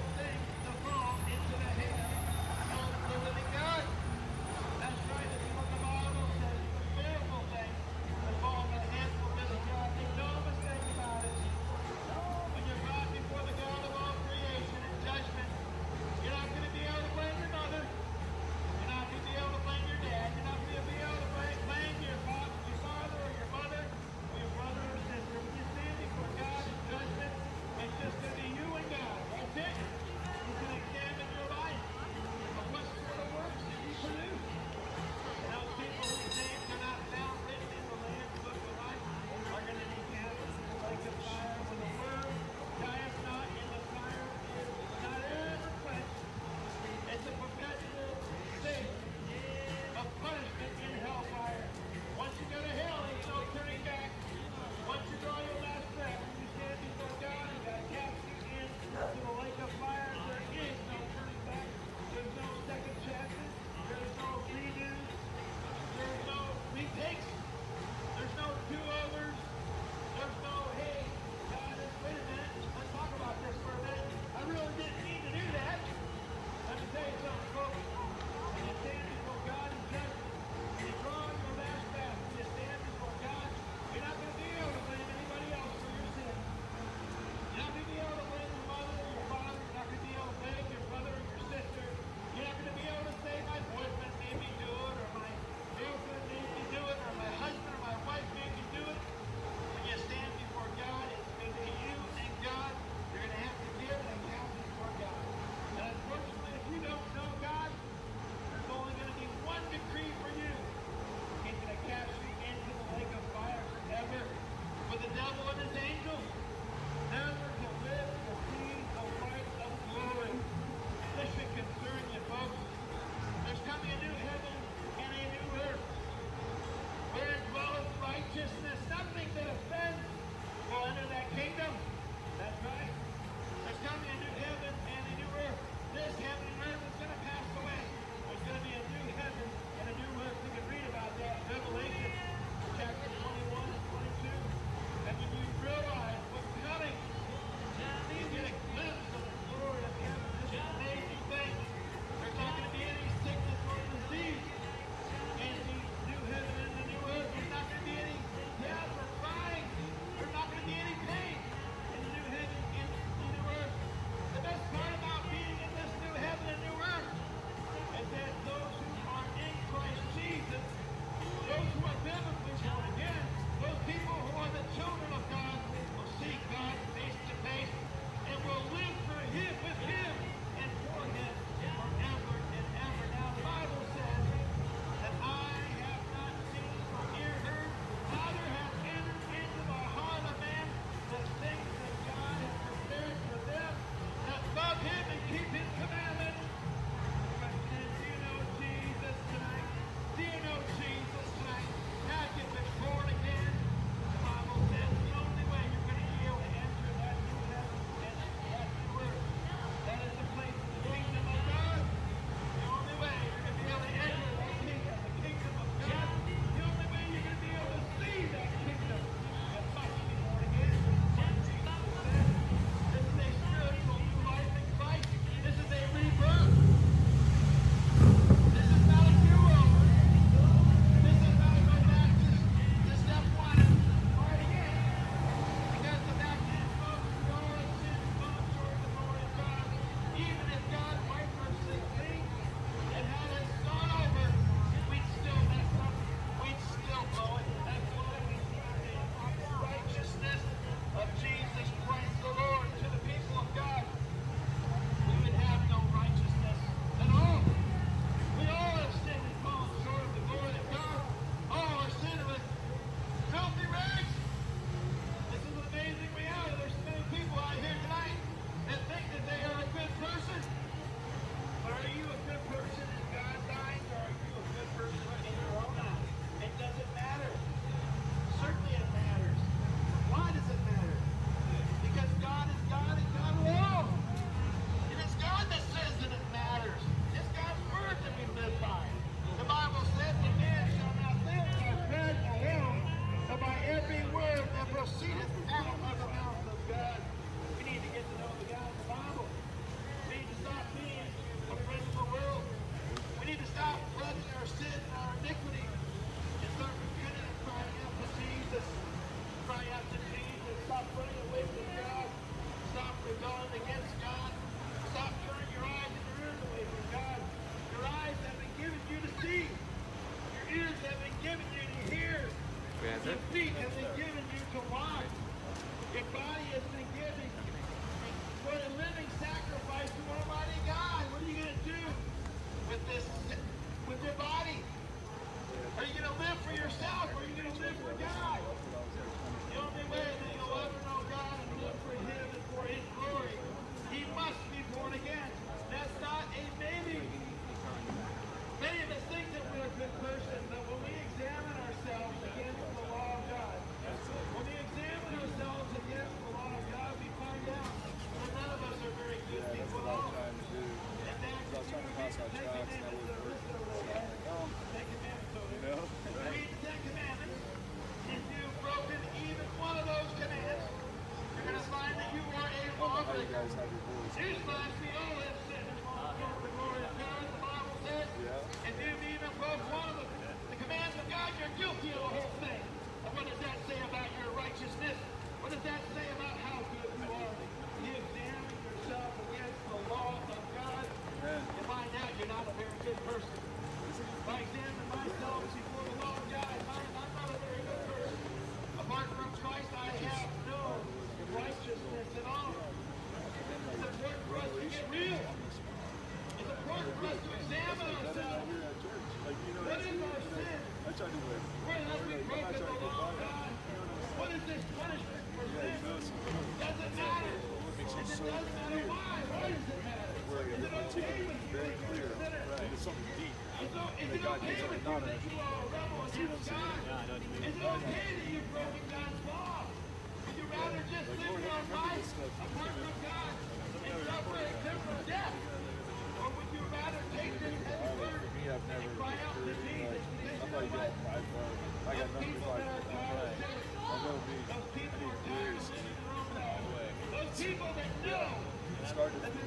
Newsflash, we all have sinned and fallen short of the glory of God, the Bible says. And do even broke one of the, the commands of God, you're guilty of the whole thing. And what does that say about your righteousness? What does that say about how good you are? You examine yourself against the law of God. You find out you're not a very good person. If I examine myself before the law of God, I find I'm not a very good person. Apart from Christ, I have no righteousness at all. It's important for us to get real. It's important for us to examine ourselves. What is our sin? Where have we broken the law of God? What is this punishment for sin? Does it matter? And it doesn't matter why. Why does it matter? Is it okay with you as a sinner? It's something deep. Is it, is it okay with you that you are a rebel against God? Is it okay that you've broken God's law? Would you rather just live your life apart from God and suffer a temporal death? Or would you rather take this heavy burden and cry out to Jesus to give you your life? I got Those people that are tired of sin, those people are tired of sitting in their own way. Those people that know that